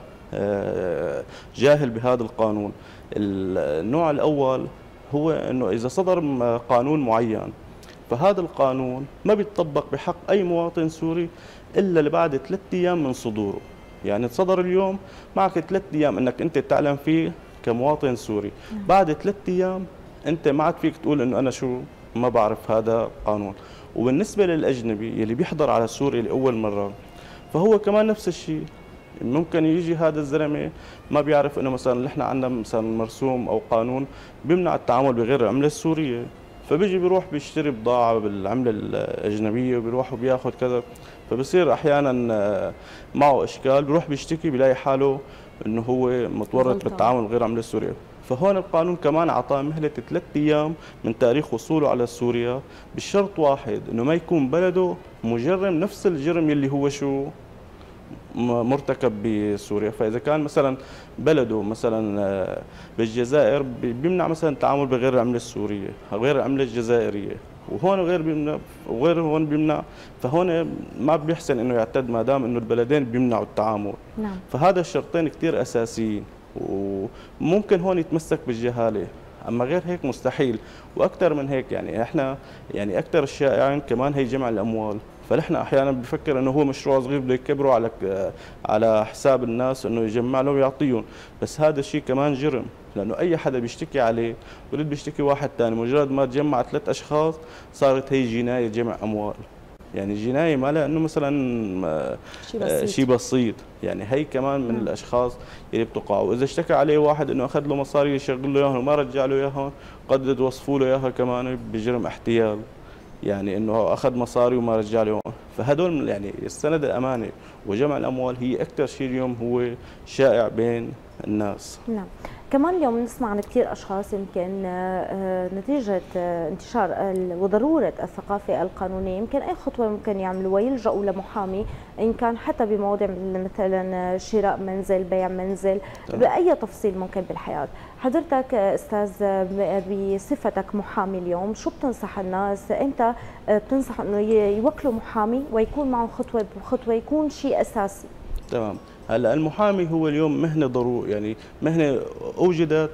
جاهل بهذا القانون. النوع الاول هو انه اذا صدر قانون معين فهذا القانون ما بيتطبق بحق اي مواطن سوري الا لبعد 3 ايام من صدوره. يعني صدر اليوم معك 3 ايام انك انت تعلم فيه كمواطن سوري، بعد 3 ايام انت ما عاد فيك تقول انه انا شو ما بعرف هذا قانون. وبالنسبه للاجنبي يلي بيحضر على سوريا لاول مره فهو كمان نفس الشيء، ممكن يجي هذا الزلمه ما بيعرف انه مثلا نحن عندنا مثلا مرسوم او قانون بيمنع التعامل بغير العمله السوريه، فبيجي بيروح بيشتري بضاعه بالعمله الاجنبيه وبيروح وبياخذ كذا، فبصير احيانا معه اشكال، بيروح بيشتكي بيلاقي حاله انه هو متورط بالتعامل غير العمله السوريه. فهون القانون كمان اعطاه مهله 3 ايام من تاريخ وصوله على سوريا، بشرط واحد انه ما يكون بلده مجرم نفس الجرم اللي هو شو مرتكب بسوريا. فاذا كان مثلا بلده مثلا بالجزائر بيمنع مثلا التعامل بغير العمله السوريه او غير العمله الجزائريه، وهون غير بيمنع وغير هون بيمنع، فهون ما بيحسن انه يعتد ما دام انه البلدين بيمنعوا التعامل. نعم. فهذا الشرطين كثير اساسيين، وممكن هون يتمسك بالجهاله، اما غير هيك مستحيل. واكثر من هيك يعني احنا يعني اكثر الشائعين كمان هي جمع الاموال، فنحن احيانا بفكر انه هو مشروع صغير بده يكبره على حساب الناس انه يجمع لهم ويعطيهم، بس هذا الشيء كمان جرم، لانه اي حدا بيشتكي عليه بده بيشتكي واحد ثاني، مجرد ما تجمع 3 اشخاص صارت هي جنايه جمع اموال. يعني جنايه ما لانه مثلا شيء بسيط، يعني هي كمان من الاشخاص اللي بتقع. واذا اشتكى عليه واحد انه اخذ له مصاري يشغل له اياهم وما رجع له اياهم، قد يوصفوا له اياها كمان بجرم احتيال، يعني انه اخذ مصاري وما رجع له. فهدول يعني السند الامانه وجمع الاموال هي اكثر شيء اليوم هو شائع بين الناس. نعم. كمان اليوم نسمع عن كثير اشخاص يمكن نتيجه انتشار وضروره الثقافه القانونيه، يمكن اي خطوه ممكن يعملوها يلجأوا لمحامي، ان كان حتى بمواضيع مثلا شراء منزل، بيع منزل، باي تفصيل ممكن بالحياه. حضرتك استاذ بصفتك محامي اليوم، شو بتنصح الناس؟ امتى بتنصح انه يوكلوا محامي ويكون معه خطوه بخطوه، يكون شيء اساسي؟ تمام. هلا المحامي هو اليوم مهنه ضروري، يعني مهنه اوجدت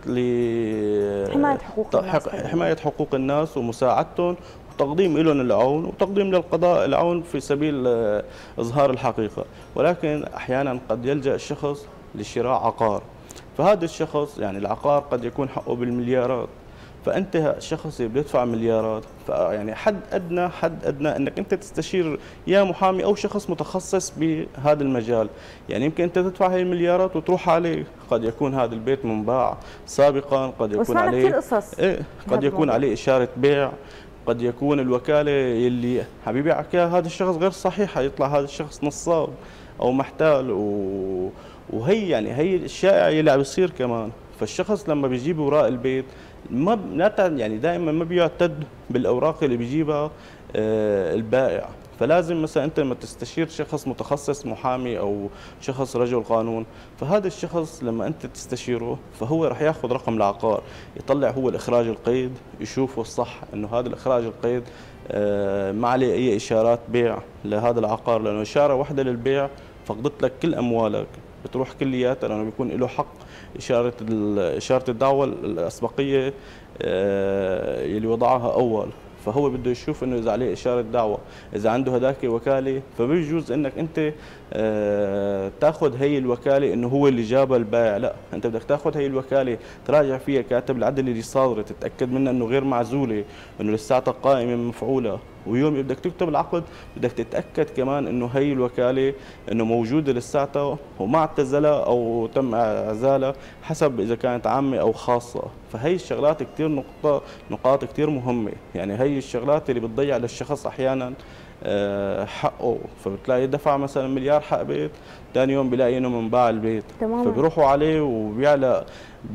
حمايه حقوق الناس ومساعدتهم وتقديم لهم العون وتقديم للقضاء العون في سبيل اظهار الحقيقه، ولكن احيانا قد يلجا الشخص لشراء عقار، فهذا الشخص يعني العقار قد يكون حقه بالمليارات، فانت شخص بيدفع مليارات، فيعني حد ادنى انك انت تستشير يا محامي او شخص متخصص بهذا المجال، يعني يمكن انت تدفع هاي المليارات وتروح عليه، قد يكون هذا البيت منباع سابقا، قد يكون عليه قد يكون عليه اشاره بيع، قد يكون الوكاله اللي حبيبي يبيعك اياها هذا الشخص غير صحيح، يطلع هذا الشخص نصاب او محتال وهي يعني هي الشائعه اللي عم بيصير كمان. فالشخص لما بيجيب اوراق البيت يعني دائما ما بيعتد بالاوراق اللي بيجيبها البائع، فلازم مثلا انت لما تستشير شخص متخصص محامي او شخص رجل قانون، فهذا الشخص لما انت تستشيره فهو راح ياخذ رقم العقار، يطلع هو الاخراج القيد، يشوفه الصح انه هذا الاخراج القيد ما عليه اي اشارات بيع لهذا العقار، لانه اشاره واحده للبيع فقدت لك كل اموالك، بتروح كلياتها، لانه بيكون له حق اشاره الدعوه الاسبقيه اللي وضعها اول، فهو بده يشوف انه اذا عليه اشاره دعوه، اذا عنده هداك وكاله، فبيجوز انك انت تاخذ هي الوكاله انه هو اللي جابها البائع، لا، انت بدك تاخذ هي الوكاله تراجع فيها كاتب العدل اللي صادره، تتاكد منها انه غير معزوله، انه لساتها قائمه مفعوله، ويوم بدك تكتب العقد بدك تتاكد كمان انه هي الوكاله انه موجوده لساتها وما اعتزلها او تم اعزالها، حسب اذا كانت عامه او خاصه، فهي الشغلات كثير نقاط كثير مهمه، يعني هي الشغلات اللي بتضيع للشخص احيانا حقه، فبتلاقي دفع مثلا مليار حق بيت، ثاني يوم بيلاقي انه منباع البيت، فبيروحوا عليه وبيعلق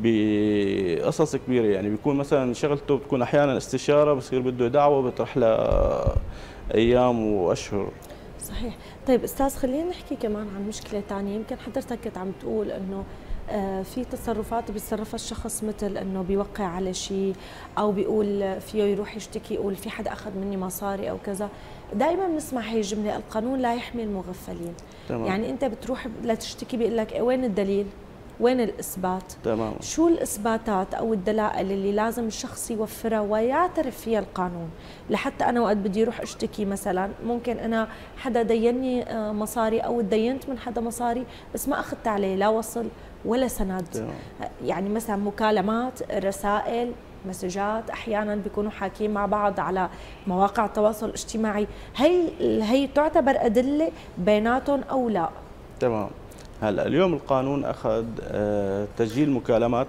بقصص كبيره، يعني بيكون مثلا شغلته بتكون احيانا استشاره، بصير بده دعوه بتروح له ايام واشهر. صحيح. طيب استاذ خلينا نحكي كمان عن مشكله ثانيه، يمكن حضرتك كنت عم تقول انه في تصرفات بيتصرفها الشخص مثل انه بيوقع على شيء او بيقول فيه يروح يشتكي يقول في حدا اخذ مني مصاري او كذا، دائما بنسمع هي الجمله القانون لا يحمي المغفلين. تمام. يعني انت بتروح لتشتكي بيقول لك وين الدليل؟ وين الاثبات؟ تمام. شو الاثباتات او الدلائل اللي لازم الشخص يوفرها ويعترف فيها القانون، لحتى انا وقت بدي اروح اشتكي مثلا ممكن انا حدا ديني مصاري او تدينت من حدا مصاري بس ما اخذت عليه لا وصل ولا سند. تمام. يعني مثلا مكالمات، رسائل، مسجات، احيانا بيكونوا حاكيين مع بعض على مواقع التواصل الاجتماعي، هي تعتبر ادله بيناتهم او لا؟ تمام. هلا اليوم القانون اخذ تسجيل المكالمات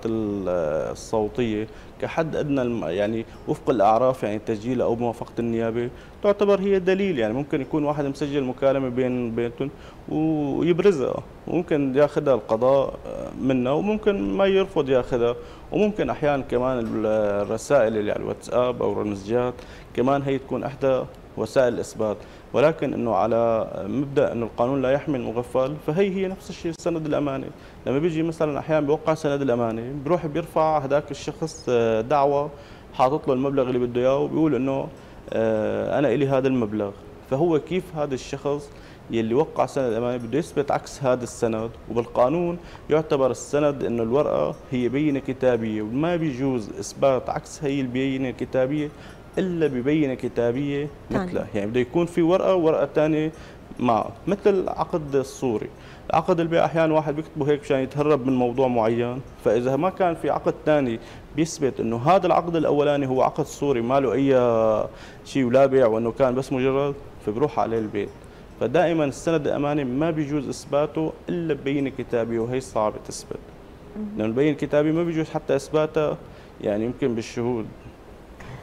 الصوتيه كحد ادنى، يعني وفق الاعراف، يعني تسجيلها او بموافقه النيابه تعتبر هي دليل، يعني ممكن يكون واحد مسجل مكالمه بينهم ويبرزها، وممكن ياخذها القضاء منها وممكن ما يرفض ياخذها، وممكن احيانا كمان الرسائل اللي على الواتساب او المسجات كمان هي تكون احدى وسائل الاثبات، ولكن انه على مبدا انه القانون لا يحمي المغفل، فهي نفس الشيء سند الامانه، لما بيجي مثلا احيانا بيوقع سند الامانه بيروح بيرفع هذاك الشخص دعوه حاطط له المبلغ اللي بده اياه وبيقول انه انا الي هذا المبلغ، فهو كيف هذا الشخص يلي وقع سند الامانه بده يثبت عكس هذا السند، وبالقانون يعتبر السند انه الورقه هي بينه كتابيه، وما بيجوز اثبات عكس هي البينه الكتابيه الا ببينه كتابيه مثلها، يعني بده يكون في ورقه ثانيه معه، مثل العقد الصوري، عقد البيع احيانا واحد بيكتبه هيك مشان يتهرب من موضوع معين، فاذا ما كان في عقد ثاني بيثبت انه هذا العقد الاولاني هو عقد صوري ما له اي شيء ولا بيع وانه كان بس مجرد، فبروح عليه البيت. فدائما السند الاماني ما بيجوز اثباته الا ببينه كتابيه، وهي صعبه تثبت، لانه البينه الكتابيه ما بيجوز حتى اثباتها يعني يمكن بالشهود.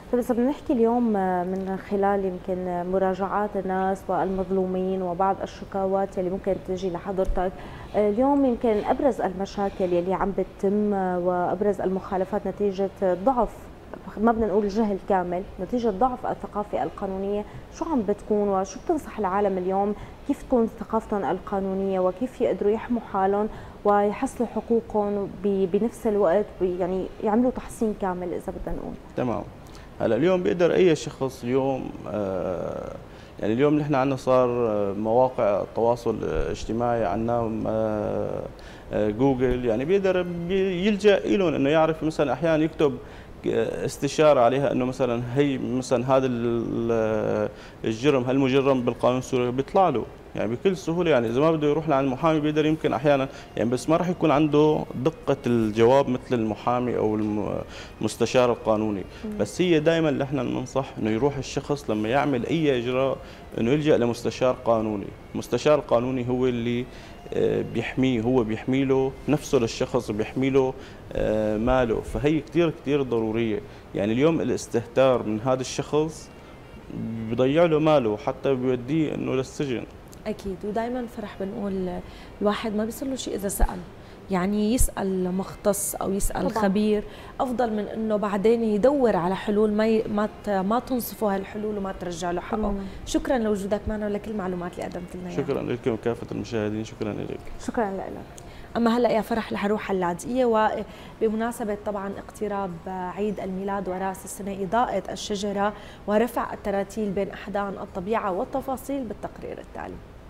طيب إذا بدنا نحكي اليوم من خلال يمكن مراجعات الناس والمظلومين وبعض الشكاوات اللي ممكن تجي لحضرتك اليوم، يمكن أبرز المشاكل اللي عم بتتم وأبرز المخالفات نتيجة ضعف، ما بدنا نقول جهل كامل، نتيجة ضعف الثقافة القانونية، شو عم بتكون وشو بتنصح العالم اليوم كيف تكون ثقافتهم القانونية وكيف يقدروا يحموا حالهم ويحصلوا حقوقهم بنفس الوقت، يعني يعملوا تحصين كامل إذا بدنا نقول. تمام. هلا اليوم بيقدر أي شخص اليوم يعني اليوم نحن عندنا صار مواقع التواصل الاجتماعي، عندنا جوجل، يعني بيقدر يلجأ لهم انه يعرف مثلا احيانا يكتب استشاره عليها انه مثلا هي مثلا هذا الجرم هل مجرم بالقانون السوري، بيطلع له يعني بكل سهوله. يعني اذا ما بده يروح لعند المحامي بيقدر يمكن احيانا يعني، بس ما راح يكون عنده دقه الجواب مثل المحامي او المستشار القانوني. بس هي دائما اللي احنا بننصح انه يروح الشخص لما يعمل اي اجراء انه يلجا لمستشار قانوني. المستشار القانوني هو اللي بيحميه، هو بيحمي له نفسه للشخص، بيحمي له ماله. فهي كثير كثير ضروريه. يعني اليوم الاستهتار من هذا الشخص بيضيع له ماله وحتى بيوديه انه للسجن. اكيد. ودائما فرح بنقول الواحد ما بيصير له شيء اذا سال، يعني يسال مختص او يسال طبعا خبير افضل من انه بعدين يدور على حلول ما تنصفه هالحلول وما ترجع له حقه. شكرا لوجودك معنا ولكل المعلومات اللي قدمت لنا. شكرا لكم وكافه المشاهدين. شكرا لك. شكرا لك. أما هلأ يا فرح رح نروح على اللاذقية، وبمناسبة طبعا اقتراب عيد الميلاد ورأس السنة، إضاءة الشجرة ورفع التراتيل بين أحضان الطبيعة والتفاصيل بالتقرير التالي.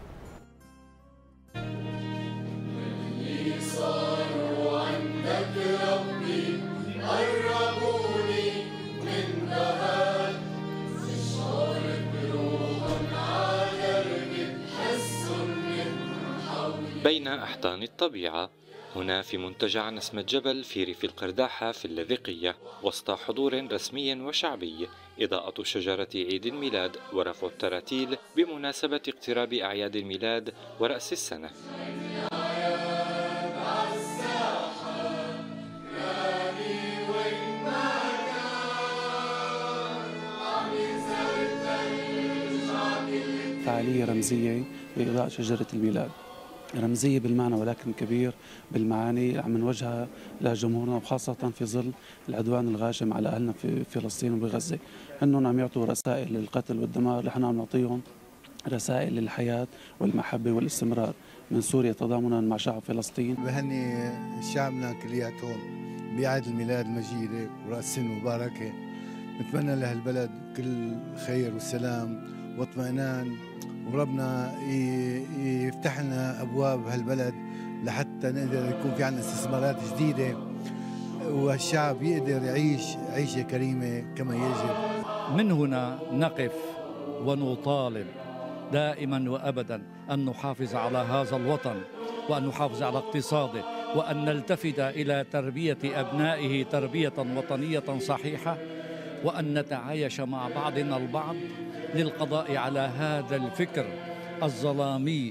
صاروا عندك ربي قربوني من ذهب الشعور بروح على دربي حس من حولي. بين أحضان الطبيعة هنا في منتجع نسمة جبل في ريف القرداحة في اللاذقية، وسط حضور رسمي وشعبي، إضاءة شجرة عيد الميلاد ورفع التراتيل بمناسبة اقتراب أعياد الميلاد ورأس السنة. فعالية رمزية لإضاءة شجرة الميلاد، رمزية بالمعنى ولكن كبير بالمعاني عم نوجهها لجمهورنا، وخاصة في ظل العدوان الغاشم على أهلنا في فلسطين وبغزة. أنهم عم يعطوا رسائل للقتل والدمار، نحن عم نعطيهم رسائل للحياة والمحبة والاستمرار من سوريا تضامنا مع شعب فلسطين. بهني شعبنا كلياتهم بعيد الميلاد المجيدة ورأس السنة المباركة. نتمنى لهالبلد كل خير والسلام واطمئنان، وربنا يفتح لنا ابواب هالبلد لحتى نقدر يكون في عندنا استثمارات جديده والشعب يقدر يعيش عيشه كريمه كما يجب. من هنا نقف ونطالب دائما وابدا ان نحافظ على هذا الوطن، وان نحافظ على اقتصاده، وان نلتفت الى تربيه ابنائه تربيه وطنيه صحيحه، وان نتعايش مع بعضنا البعض للقضاء على هذا الفكر الظلامي.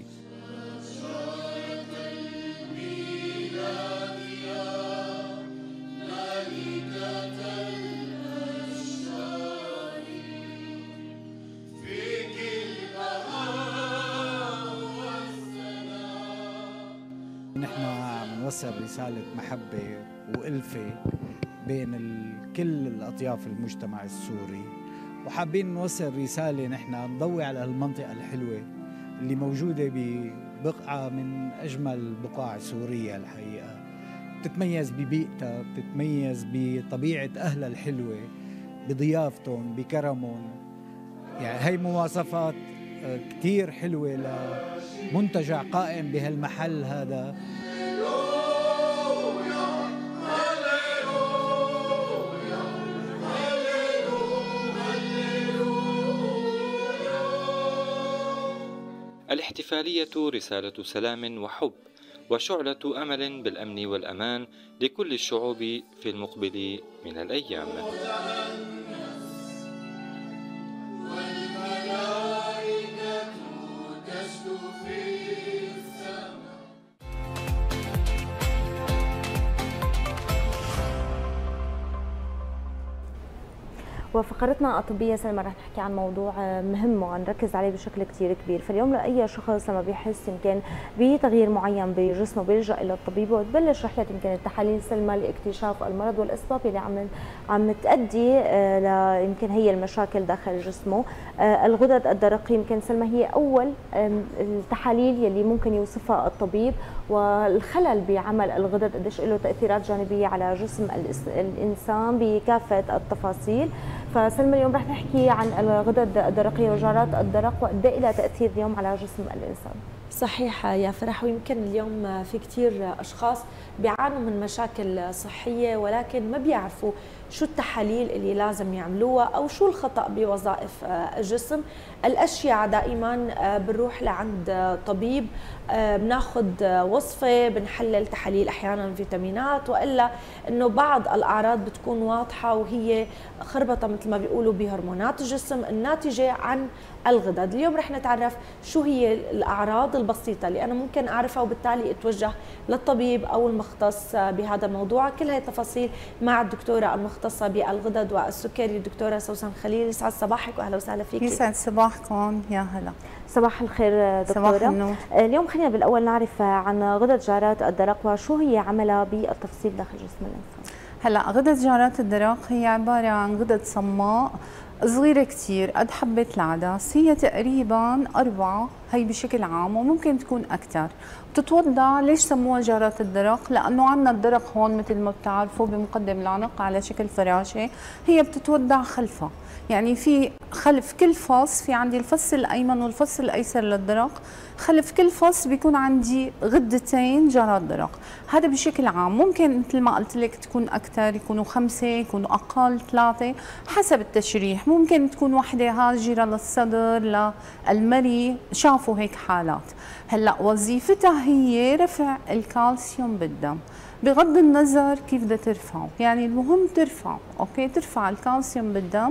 نحن عم نوصل رسالة محبة وألفة بين كل الأطياف المجتمع السوري، وحابين نوصل رسالة نحن نضوي على المنطقة الحلوة اللي موجودة ببقعة من أجمل بقاع سوريا الحقيقة، بتتميز ببيئتها، بتتميز بطبيعة أهلها الحلوة، بضيافتهم، بكرمهم. يعني هاي مواصفات كتير حلوة لمنتجع قائم بهالمحل هذا. الاحتفالية رسالة سلام وحب وشعلة أمل بالأمن والأمان لكل الشعوب في المقبل من الأيام. وفقرتنا الطبية سلمى رح نحكي عن موضوع مهم ونركز عليه بشكل كتير كبير. فاليوم لأي شخص لما بيحس يمكن بتغيير معين بجسمه بيلجأ إلى الطبيب وتبلش رحلة يمكن التحاليل سلمى لاكتشاف المرض والأسباب اللي عم تؤدي يمكن هي المشاكل داخل جسمه. الغدد الدرقية يمكن سلمى هي أول التحاليل يلي ممكن يوصفها الطبيب، والخلل بعمل الغدد قديش له تأثيرات جانبية على جسم الإنسان بكافة التفاصيل. فسلمى اليوم رح نحكي عن الغدد الدرقية وجارات الدرق وقد ايه لها تأثير اليوم على جسم الإنسان. صحيح يا فرح، ويمكن اليوم في كثير أشخاص بيعانوا من مشاكل صحية ولكن ما بيعرفوا شو التحاليل اللي لازم يعملوها أو شو الخطأ بوظائف الجسم. الأشياء دائما بنروح لعند طبيب، بناخذ وصفة، بنحلل تحاليل أحيانا فيتامينات، وإلا إنه بعض الأعراض بتكون واضحة وهي خربطة مثل ما بيقولوا بهرمونات الجسم الناتجة عن الغدد. اليوم رح نتعرف شو هي الأعراض البسيطة اللي أنا ممكن أعرفها وبالتالي أتوجه للطبيب أو المختص بهذا الموضوع. كل هاي التفاصيل مع الدكتورة المختصة بالغدد والسكري الدكتورة سوسن خليل. يسعد صباحك وأهلا وسهلا فيكي. يسعد صباحكم، يا هلا. صباح الخير دكتورة. صباح النور. اليوم خلينا بالأول نعرف عن غدد جارات الدرق وشو هي عملها بالتفصيل داخل جسم الإنسان. هلا غدد جارات الدرق هي عبارة عن غدد صماء صغيرة كتير قد حبة العدس، هي تقريبا 4 هي بشكل عام وممكن تكون أكثر. بتتوضع، ليش سموها جارات الدرق؟ لأنه عندنا الدرق هون مثل ما بتعرفوا بمقدم العنق على شكل فراشة، هي بتتوضع خلفها، يعني في خلف كل فص، في عندي الفص الأيمن والفص الأيسر للدرق، خلف كل فص بيكون عندي غدتين جارات درق. هذا بشكل عام، ممكن مثل ما قلت لك تكون أكثر، يكونوا 5، يكونوا أقل 3 حسب التشريح، ممكن تكون وحدة هاجرة للصدر للمري، شافوا هيك حالات. هلا وظيفتها هي رفع الكالسيوم بالدم، بغض النظر كيف بدها ترفعه، يعني المهم ترفعه، اوكي، ترفع الكالسيوم بالدم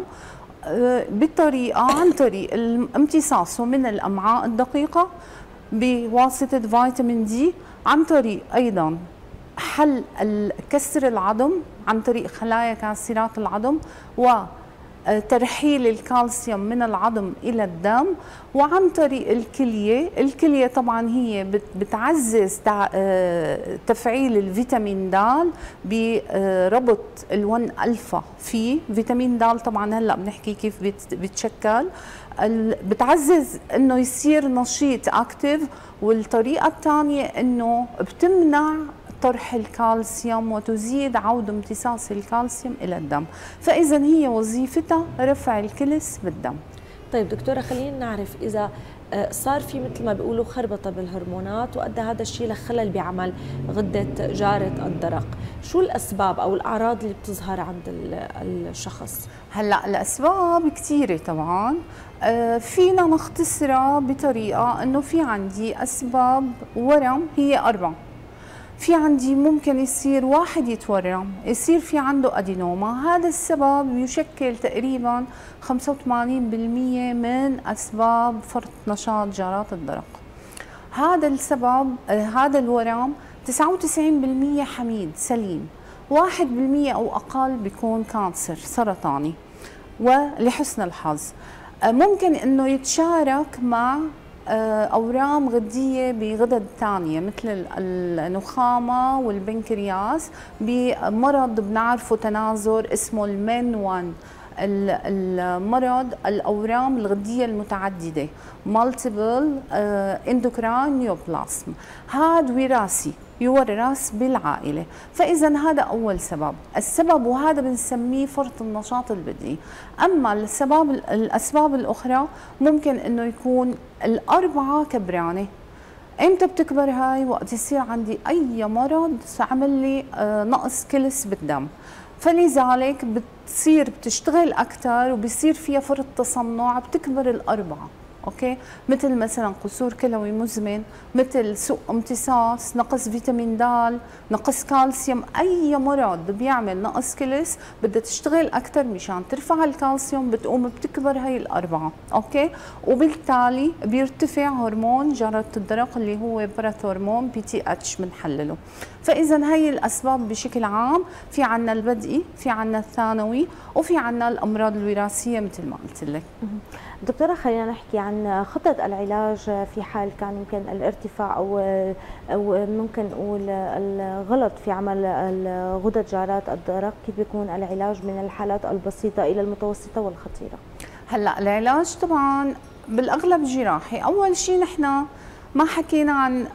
بطريقه عن طريق امتصاصه من الامعاء الدقيقه بواسطه فيتامين دي، عن طريق ايضا حل كسر العظم عن طريق خلايا كاسرات العظم، وترحيل الكالسيوم من العظم الى الدم، وعن طريق الكليه طبعا هي بتعزز تفعيل الفيتامين د بربط ال1 الفا فيه. فيتامين د طبعا هلا بنحكي كيف بتشكل، بتعزز انه يصير نشيط اكتف، والطريقه الثانيه انه بتمنع طرح الكالسيوم وتزيد عود امتصاص الكالسيوم الى الدم. فاذا هي وظيفتها رفع الكلس بالدم. طيب دكتورة، خلينا نعرف إذا صار في مثل ما بيقولوا خربطة بالهرمونات وأدى هذا الشيء لخلل بعمل غدة جارة الدرق، شو الأسباب أو الأعراض اللي بتظهر عند الشخص؟ هلا الأسباب كثيرة طبعا، فينا نختصرها بطريقة إنه في عندي أسباب ورم هي 4. في عندي ممكن يصير واحد يتورم، يصير في عنده أدينوما، هذا السبب يشكل تقريبا 85% من أسباب فرط نشاط جارات الدرق. هذا السبب، هذا الورم 99% حميد سليم، 1% أو أقل بيكون كانسر سرطاني. ولحسن الحظ ممكن إنه يتشارك مع أورام غدية بغدد ثانية مثل النخامة والبنكرياس بمرض بنعرفه تناظر اسمه المين 1، المرض الأورام الغدية المتعددة multiple endocrine neoplasm. هذا وراثي يورث بالعائلة، فإذا هذا أول سبب. السبب وهذا بنسميه فرط النشاط البدني. أما الأسباب الأخرى ممكن إنه يكون 4 كبرانة. إمتى بتكبر هاي؟ وقت يصير عندي أي مرض عمل لي نقص كلس بالدم، فلذلك بتصير بتشتغل أكثر وبصير فيها فرط تصنع، بتكبر 4. اوكي، مثل مثلا قصور كلوي مزمن، مثل سوء امتصاص، نقص فيتامين د، نقص كالسيوم. اي مرض بيعمل نقص كلس بدها تشتغل اكثر مشان ترفع الكالسيوم، بتقوم بتكبر هي 4. اوكي، وبالتالي بيرتفع هرمون جارة الدرق اللي هو باراثورمون PTH بنحلله. فاذا هي الاسباب بشكل عام، في عنا البدئي، في عنا الثانوي، وفي عنا الامراض الوراثيه مثل ما قلت لك. دكتورة خلينا نحكي عن خطة العلاج في حال كان يمكن الارتفاع أو ممكن نقول الغلط في عمل غدد جارات الدرق، كيف بيكون العلاج من الحالات البسيطة إلى المتوسطة والخطيرة؟ هلا العلاج طبعا بالأغلب جراحي. أول شيء نحن ما حكينا عن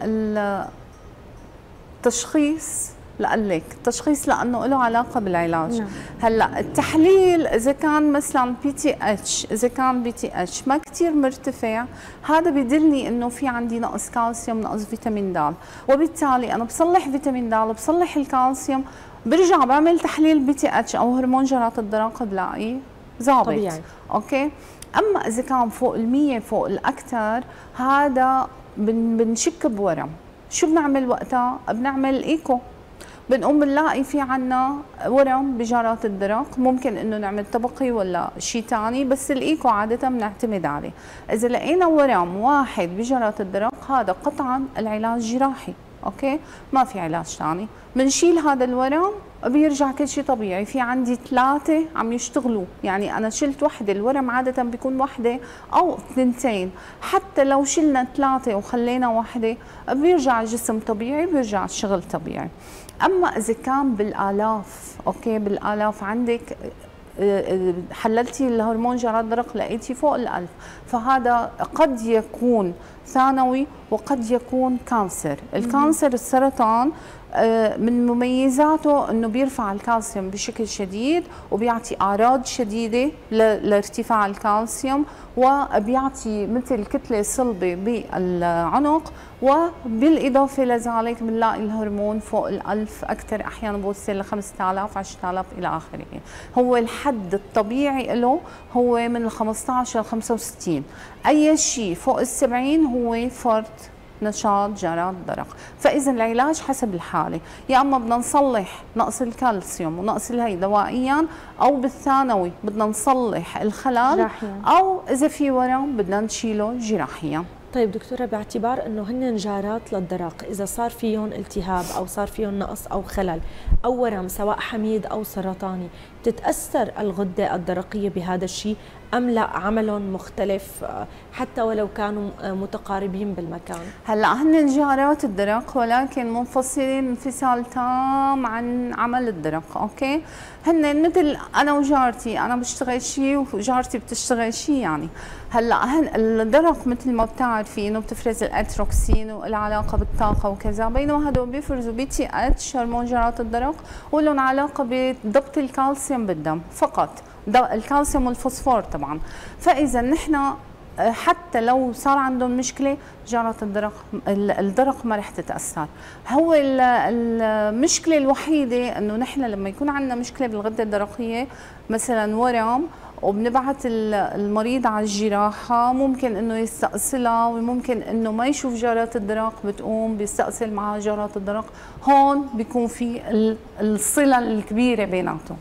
التشخيص، لقلك التشخيص لانه له علاقه بالعلاج. نعم. هلا التحليل اذا كان مثلا PTH، اذا كان PTH ما كثير مرتفع، هذا بدلني انه في عندي نقص كالسيوم، نقص فيتامين د، وبالتالي انا بصلح فيتامين د وبصلح الكالسيوم، برجع بعمل تحليل PTH او هرمون جرات الدرق بلاقي ظابط. طبيعي. اوكي. اما اذا كان فوق ال100 فوق الاكثر، هذا بنشك بورم. شو بنعمل وقتها؟ بنعمل ايكو، بنقوم بنلاقي في عنا ورم بجارات الدرق، ممكن انه نعمل طبقي ولا شيء ثاني، بس الايكو عاده بنعتمد عليه. اذا لقينا ورم واحد بجارات الدرق، هذا قطعا العلاج جراحي، اوكي؟ ما في علاج ثاني، بنشيل هذا الورم بيرجع كل شيء طبيعي. في عندي 3 عم يشتغلوا، يعني انا شلت وحده، الورم عاده بيكون وحده او 2، حتى لو شلنا 3 وخلينا وحده بيرجع الجسم طبيعي، بيرجع الشغل طبيعي. اما اذا كان بالالاف، اوكي، بالالاف عندك حللتي الهرمون جرات درق لقيتي فوق ال1000، فهذا قد يكون ثانوي وقد يكون كانسر. الكانسر السرطان من مميزاته انه بيرفع الكالسيوم بشكل شديد، وبيعطي اعراض شديده لارتفاع الكالسيوم، وبيعطي مثل كتله صلبه بالعنق، وبالاضافه لذلك بنلاقي الهرمون فوق ال1000، اكثر احيانا بوصل ل 5000 10000 الى اخره. هو الحد الطبيعي له هو من ال 15 ل 65، اي شيء فوق ال70 هو فرط نشاط جرات درق. فاذا العلاج حسب الحاله، يا اما بدنا نصلح نقص الكالسيوم ونقص الهي دوائيا، او بالثانوي بدنا نصلح الخلل جراحياً، او اذا في ورم بدنا نشيله جراحيا. طيب دكتورة، باعتبار انه هن جارات للدرق، اذا صار فيهم التهاب او صار فيهم نقص او خلل او ورم سواء حميد او سرطاني، بتتاثر الغده الدرقيه بهذا الشيء ام لا عملهم مختلف حتى ولو كانوا متقاربين بالمكان؟ هلا هن جارات الدرق ولكن منفصلين انفصال تام عن عمل الدرق، اوكي؟ هن مثل انا وجارتي، انا بشتغل شيء وجارتي بتشتغل شيء يعني. هلا الدرق مثل ما بتعرفي انه بتفرز الاتروكسين والعلاقه بالطاقه وكذا، بينما هدول بيفرزوا PTH هرمون جرات الدرق، ولهم علاقه بضبط الكالسيوم بالدم فقط، الكالسيوم والفوسفور طبعا. فاذا نحن حتى لو صار عندهم مشكله، جارات الدرق ما رح تتاثر. هو المشكله الوحيده انه نحن لما يكون عندنا مشكله بالغده الدرقيه، مثلا ورم، وبنبعث المريض على الجراحه، ممكن انه يستأصلها وممكن انه ما يشوف جارات الدرق، بتقوم بيستأصل معها جارات الدرق. هون بيكون في الصله الكبيره بيناتهم.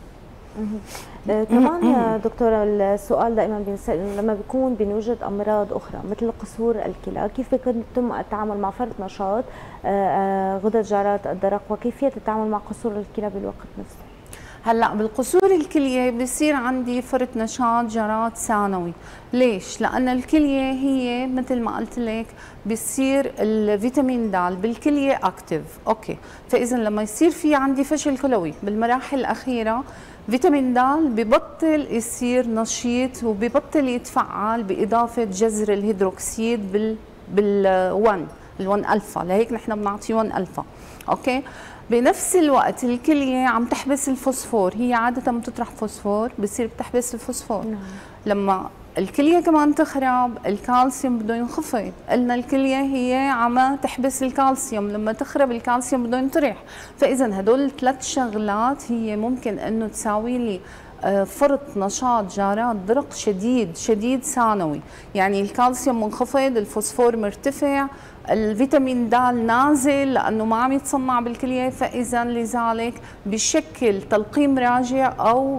كمان دكتورة، السؤال دائما بنسأل لما بيكون بنوجد أمراض أخرى مثل قصور الكلى، كيف بيتم التعامل مع فرط نشاط غدد جارات الدرق، وكيفية التعامل مع قصور الكلى بالوقت نفسه؟ هلا بالقصور الكليه بصير عندي فرط نشاط جرات ثانوي. ليش؟ لان الكليه هي مثل ما قلت لك بصير الفيتامين د بالكليه اكتف، اوكي؟ فاذا لما يصير في عندي فشل كلوي بالمراحل الاخيره، فيتامين د ببطل يصير نشيط وببطل يتفعل باضافه جذر الهيدروكسيد بال1 الفا، لهيك نحن بنعطي 1 الفا، اوكي؟ بنفس الوقت الكليه عم تحبس الفوسفور، هي عاده بتطرح فوسفور، بصير بتحبس الفوسفور. لما الكليه كمان تخرب، الكالسيوم بده ينخفض، قلنا الكليه هي عم تحبس الكالسيوم، لما تخرب الكالسيوم بده ينطرح. فاذا هدول ال3 شغلات هي ممكن انه تساوي لي فرط نشاط جارات درق شديد ثانوي، يعني الكالسيوم منخفض، الفوسفور مرتفع، الفيتامين د نازل لانه ما عم يتصنع بالكليه، فاذا لذلك بشكل تلقيم راجع او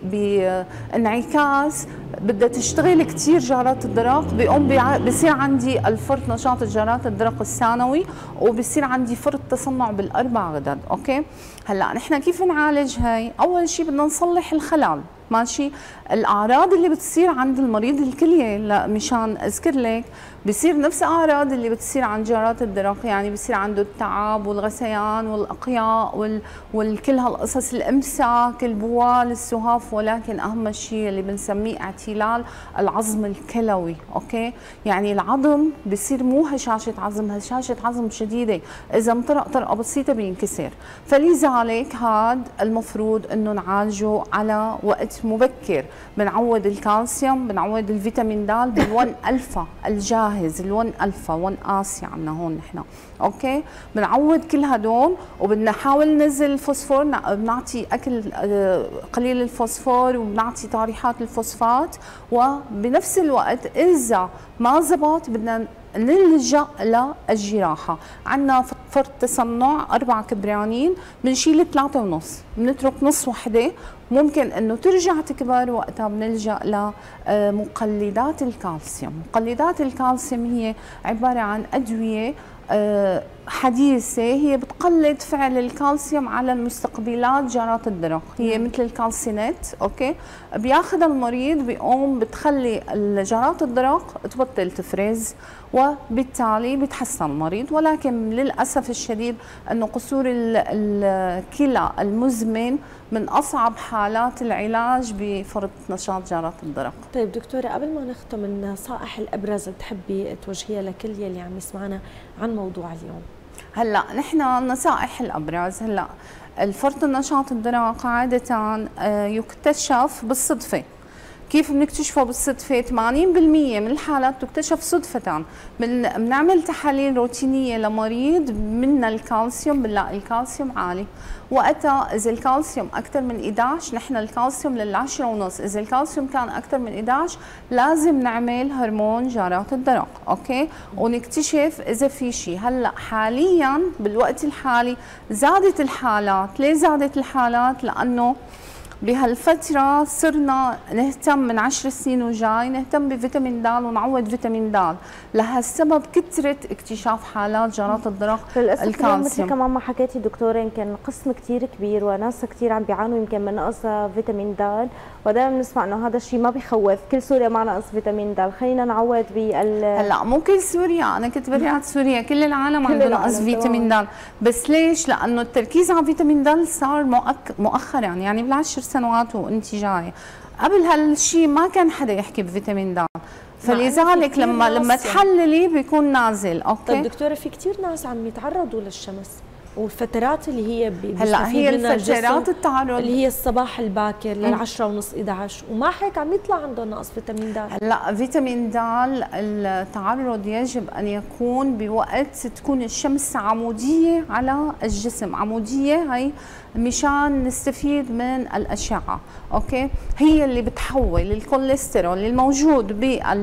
بانعكاس بدها تشتغل كثير جارات الدرق، بصير عندي الفرط نشاط جارات الدرق الثانوي، وبصير عندي فرط تصنع بالاربع غدد. اوكي، هلا نحن كيف نعالج هاي؟ اول شيء بدنا نصلح الخلل، ماشي؟ الاعراض اللي بتصير عند المريض الكليه، لا مشان اذكر لك، بصير نفس الاعراض اللي بتصير عند جارات الدرق، يعني بصير عنده التعب والغثيان والاقياء والكل هالقصص، الامساك، البوال، السهاف، ولكن اهم شيء اللي بنسميه اعتلال العظم الكلوي. اوكي، يعني العظم بصير مو هشاشه عظم، هشاشه عظم شديده، اذا انطرق طرقه بسيطه بينكسر. فلذلك هذا المفروض انه نعالجه على وقت مبكر. بنعوض الكالسيوم، بنعوض الفيتامين د بال1 الفا الجاهز، ال1 الفا 1 اسي عندنا هون نحن. اوكي، بنعوض كل هدول، وبدنا نحاول ننزل الفوسفور، بنعطي اكل قليل الفوسفور، وبنعطي طارحات الفوسفات، وبنفس الوقت اذا ما زبط بدنا نلجأ للجراحة. عندنا فرط تصنع 4 كبرانين، بنشيل 3.5، بنترك نص وحدة، ممكن انه ترجع تكبر، وقتها بنلجأ لمقلدات الكالسيوم. مقلدات الكالسيوم هي عبارة عن أدوية حديثة، هي بتقلد فعل الكالسيوم على المستقبلات جارات الدرق، هي مثل الكالسينات. اوكي، بياخذ المريض، بيقوم بتخلي جارات الدرق تبطل تفرز، وبالتالي بيتحسن المريض. ولكن للاسف الشديد انه قصور الكلى المزمن من اصعب حالات العلاج بفرط نشاط جارات الدرق. طيب دكتوره، قبل ما نختم، النصائح الابرز اللي بتحبي توجهيها لكل يلي عم يسمعنا عن موضوع اليوم؟ هلا نحن النصائح الابرز، هلا الفرط النشاط الدرق عاده يكتشف بالصدفه. كيف بنكتشفه بالصدفه؟ 80% من الحالات تكتشف صدفه. بنعمل تحاليل روتينيه لمريض، منا الكالسيوم بنلاقي الكالسيوم عالي، وقتها اذا الكالسيوم اكثر من 11، نحن الكالسيوم لل10.5، اذا الكالسيوم كان اكثر من 11 لازم نعمل هرمون جارات الدرق. اوكي، ونكتشف اذا في شيء. هلا حاليا بالوقت الحالي زادت الحالات. ليه زادت الحالات؟ لانه بهالفترة صرنا نهتم من 10 سنين وجاي نهتم بفيتامين د ونعوض فيتامين د، لهالسبب كثرت اكتشاف حالات جارات الدرق الكالسيوم. مثل كمان ما حكيتي دكتورة، يمكن قسم كثير كبير وناس كثير عم بيعانوا يمكن من نقص فيتامين د، ودائما بنسمع انه هذا الشيء ما بخوف، كل سوريا مع نقص فيتامين د، خلينا نعوض هلا مو كل سوريا، انا كنت برئة سوريا، كل العالم عنده نقص فيتامين د، بس ليش؟ لانه التركيز على فيتامين د صار مؤخرا، يعني بالعشر سنوات وانت جايه. قبل هالشيء ما كان حدا يحكي بفيتامين د، فلذلك لما تحللي بيكون نازل. اوكي. طيب دكتوره، في كثير ناس عم يتعرضوا للشمس، والفترات اللي هي هلا هي الفترات التعرض اللي هي الصباح الباكر لل10:30 11، ومع هيك عم يطلع عندهم نقص فيتامين د. هلا فيتامين د التعرض يجب ان يكون بوقت تكون الشمس عموديه على الجسم، عموديه هي مشان نستفيد من الاشعه. اوكي، هي اللي بتحول الكوليسترول اللي الموجود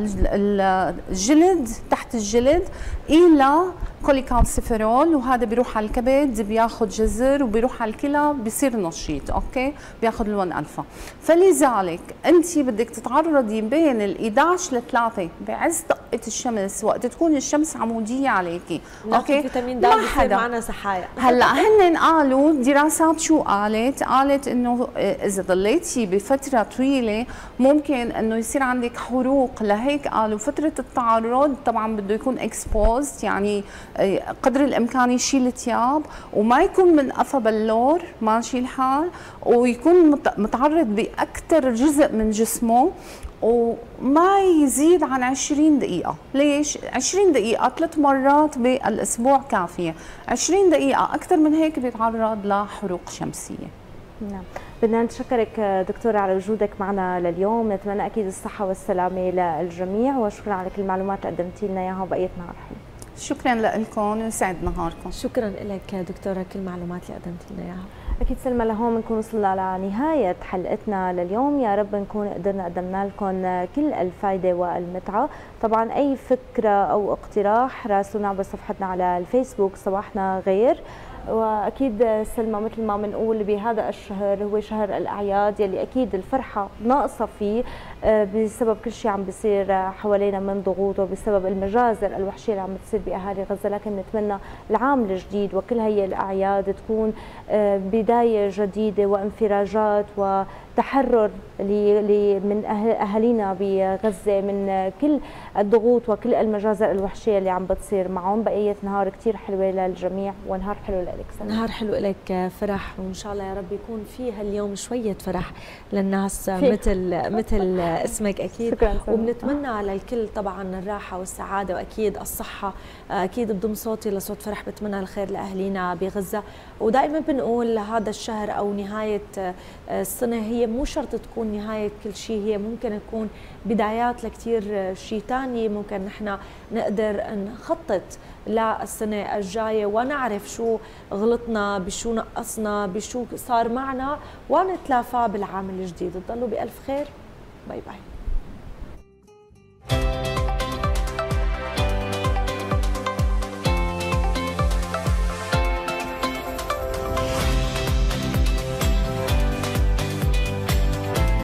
بالجلد تحت الجلد الى كوليكالسيفيرول، وهذا بيروح على الكبد بياخذ جزر، وبيروح على الكلى بيصير نشيط. اوكي، بياخذ ال1 الفا. فلذلك انت بدك تتعرضي بين ال11 ل3 بعز دقه الشمس، وقت تكون الشمس عموديه عليكي. اوكي، فيتامين د بيصير معنا سحايا. هلا هن قالوا دراسات شو قالت انه اذا ضليتي بفتره طويله ممكن انه يصير عندك حروق، لهيك قالوا فتره التعرض طبعا بده يكون اكسبوزد، يعني قدر الامكان يشيل الثياب وما يكون من قفا بلور، ماشي الحال، ويكون متعرض باكثر جزء من جسمه، وما يزيد عن 20 دقيقة. ليش؟ 20 دقيقة 3 مرات بالأسبوع كافية، 20 دقيقة أكثر من هيك بيتعرض لحروق شمسية. نعم، بدنا نشكرك دكتورة على وجودك معنا لليوم، نتمنى أكيد الصحة والسلامة للجميع، وشكرا على كل المعلومات اللي قدمتي لنا إياها، وبقية نهار حلو. شكرا لكم ويسعد نهاركم. شكرا لك دكتورة، كل المعلومات اللي قدمتي لنا إياها. أكيد سلمى، لهون بنكون وصلنا لنهاية حلقتنا لليوم. يا رب نكون قدرنا قدمنا لكم كل الفائدة والمتعة. طبعا أي فكرة أو اقتراح راسلونا عبر صفحتنا على الفيسبوك صباحنا غير. واكيد سلمى مثل ما بنقول بهذا الشهر هو شهر الاعياد يلي اكيد الفرحه ناقصه فيه بسبب كل شيء عم بيصير حوالينا من ضغوط وبسبب المجازر الوحشيه اللي عم بتصير باهالي غزه، لكن نتمنى العام الجديد وكل هي الاعياد تكون بدايه جديده وانفراجات وتحرر من اهالينا بغزه من كل الضغوط وكل المجازر الوحشيه اللي عم بتصير معهم. بقيه نهار كثير حلوه للجميع ونهار حلو لك. نهار حلو لك فرح، وان شاء الله يا رب يكون في هاليوم شويه فرح للناس مثل اسمك اكيد. وبنتمنى للكل طبعا الراحه والسعاده واكيد الصحه. اكيد بضم صوتي لصوت فرح بتمنى الخير لاهالينا بغزه. ودائما بنقول هذا الشهر او نهايه السنه هي مو شرط تكون نهايه كل شيء، هي ممكن تكون بدايات لكثير شيء ثاني. ممكن نحن نقدر نخطط للسنه الجايه ونعرف شو غلطنا، بشو نقصنا، بشو صار معنا، ونتلافاه بالعام الجديد. تضلوا بألف خير. باي باي.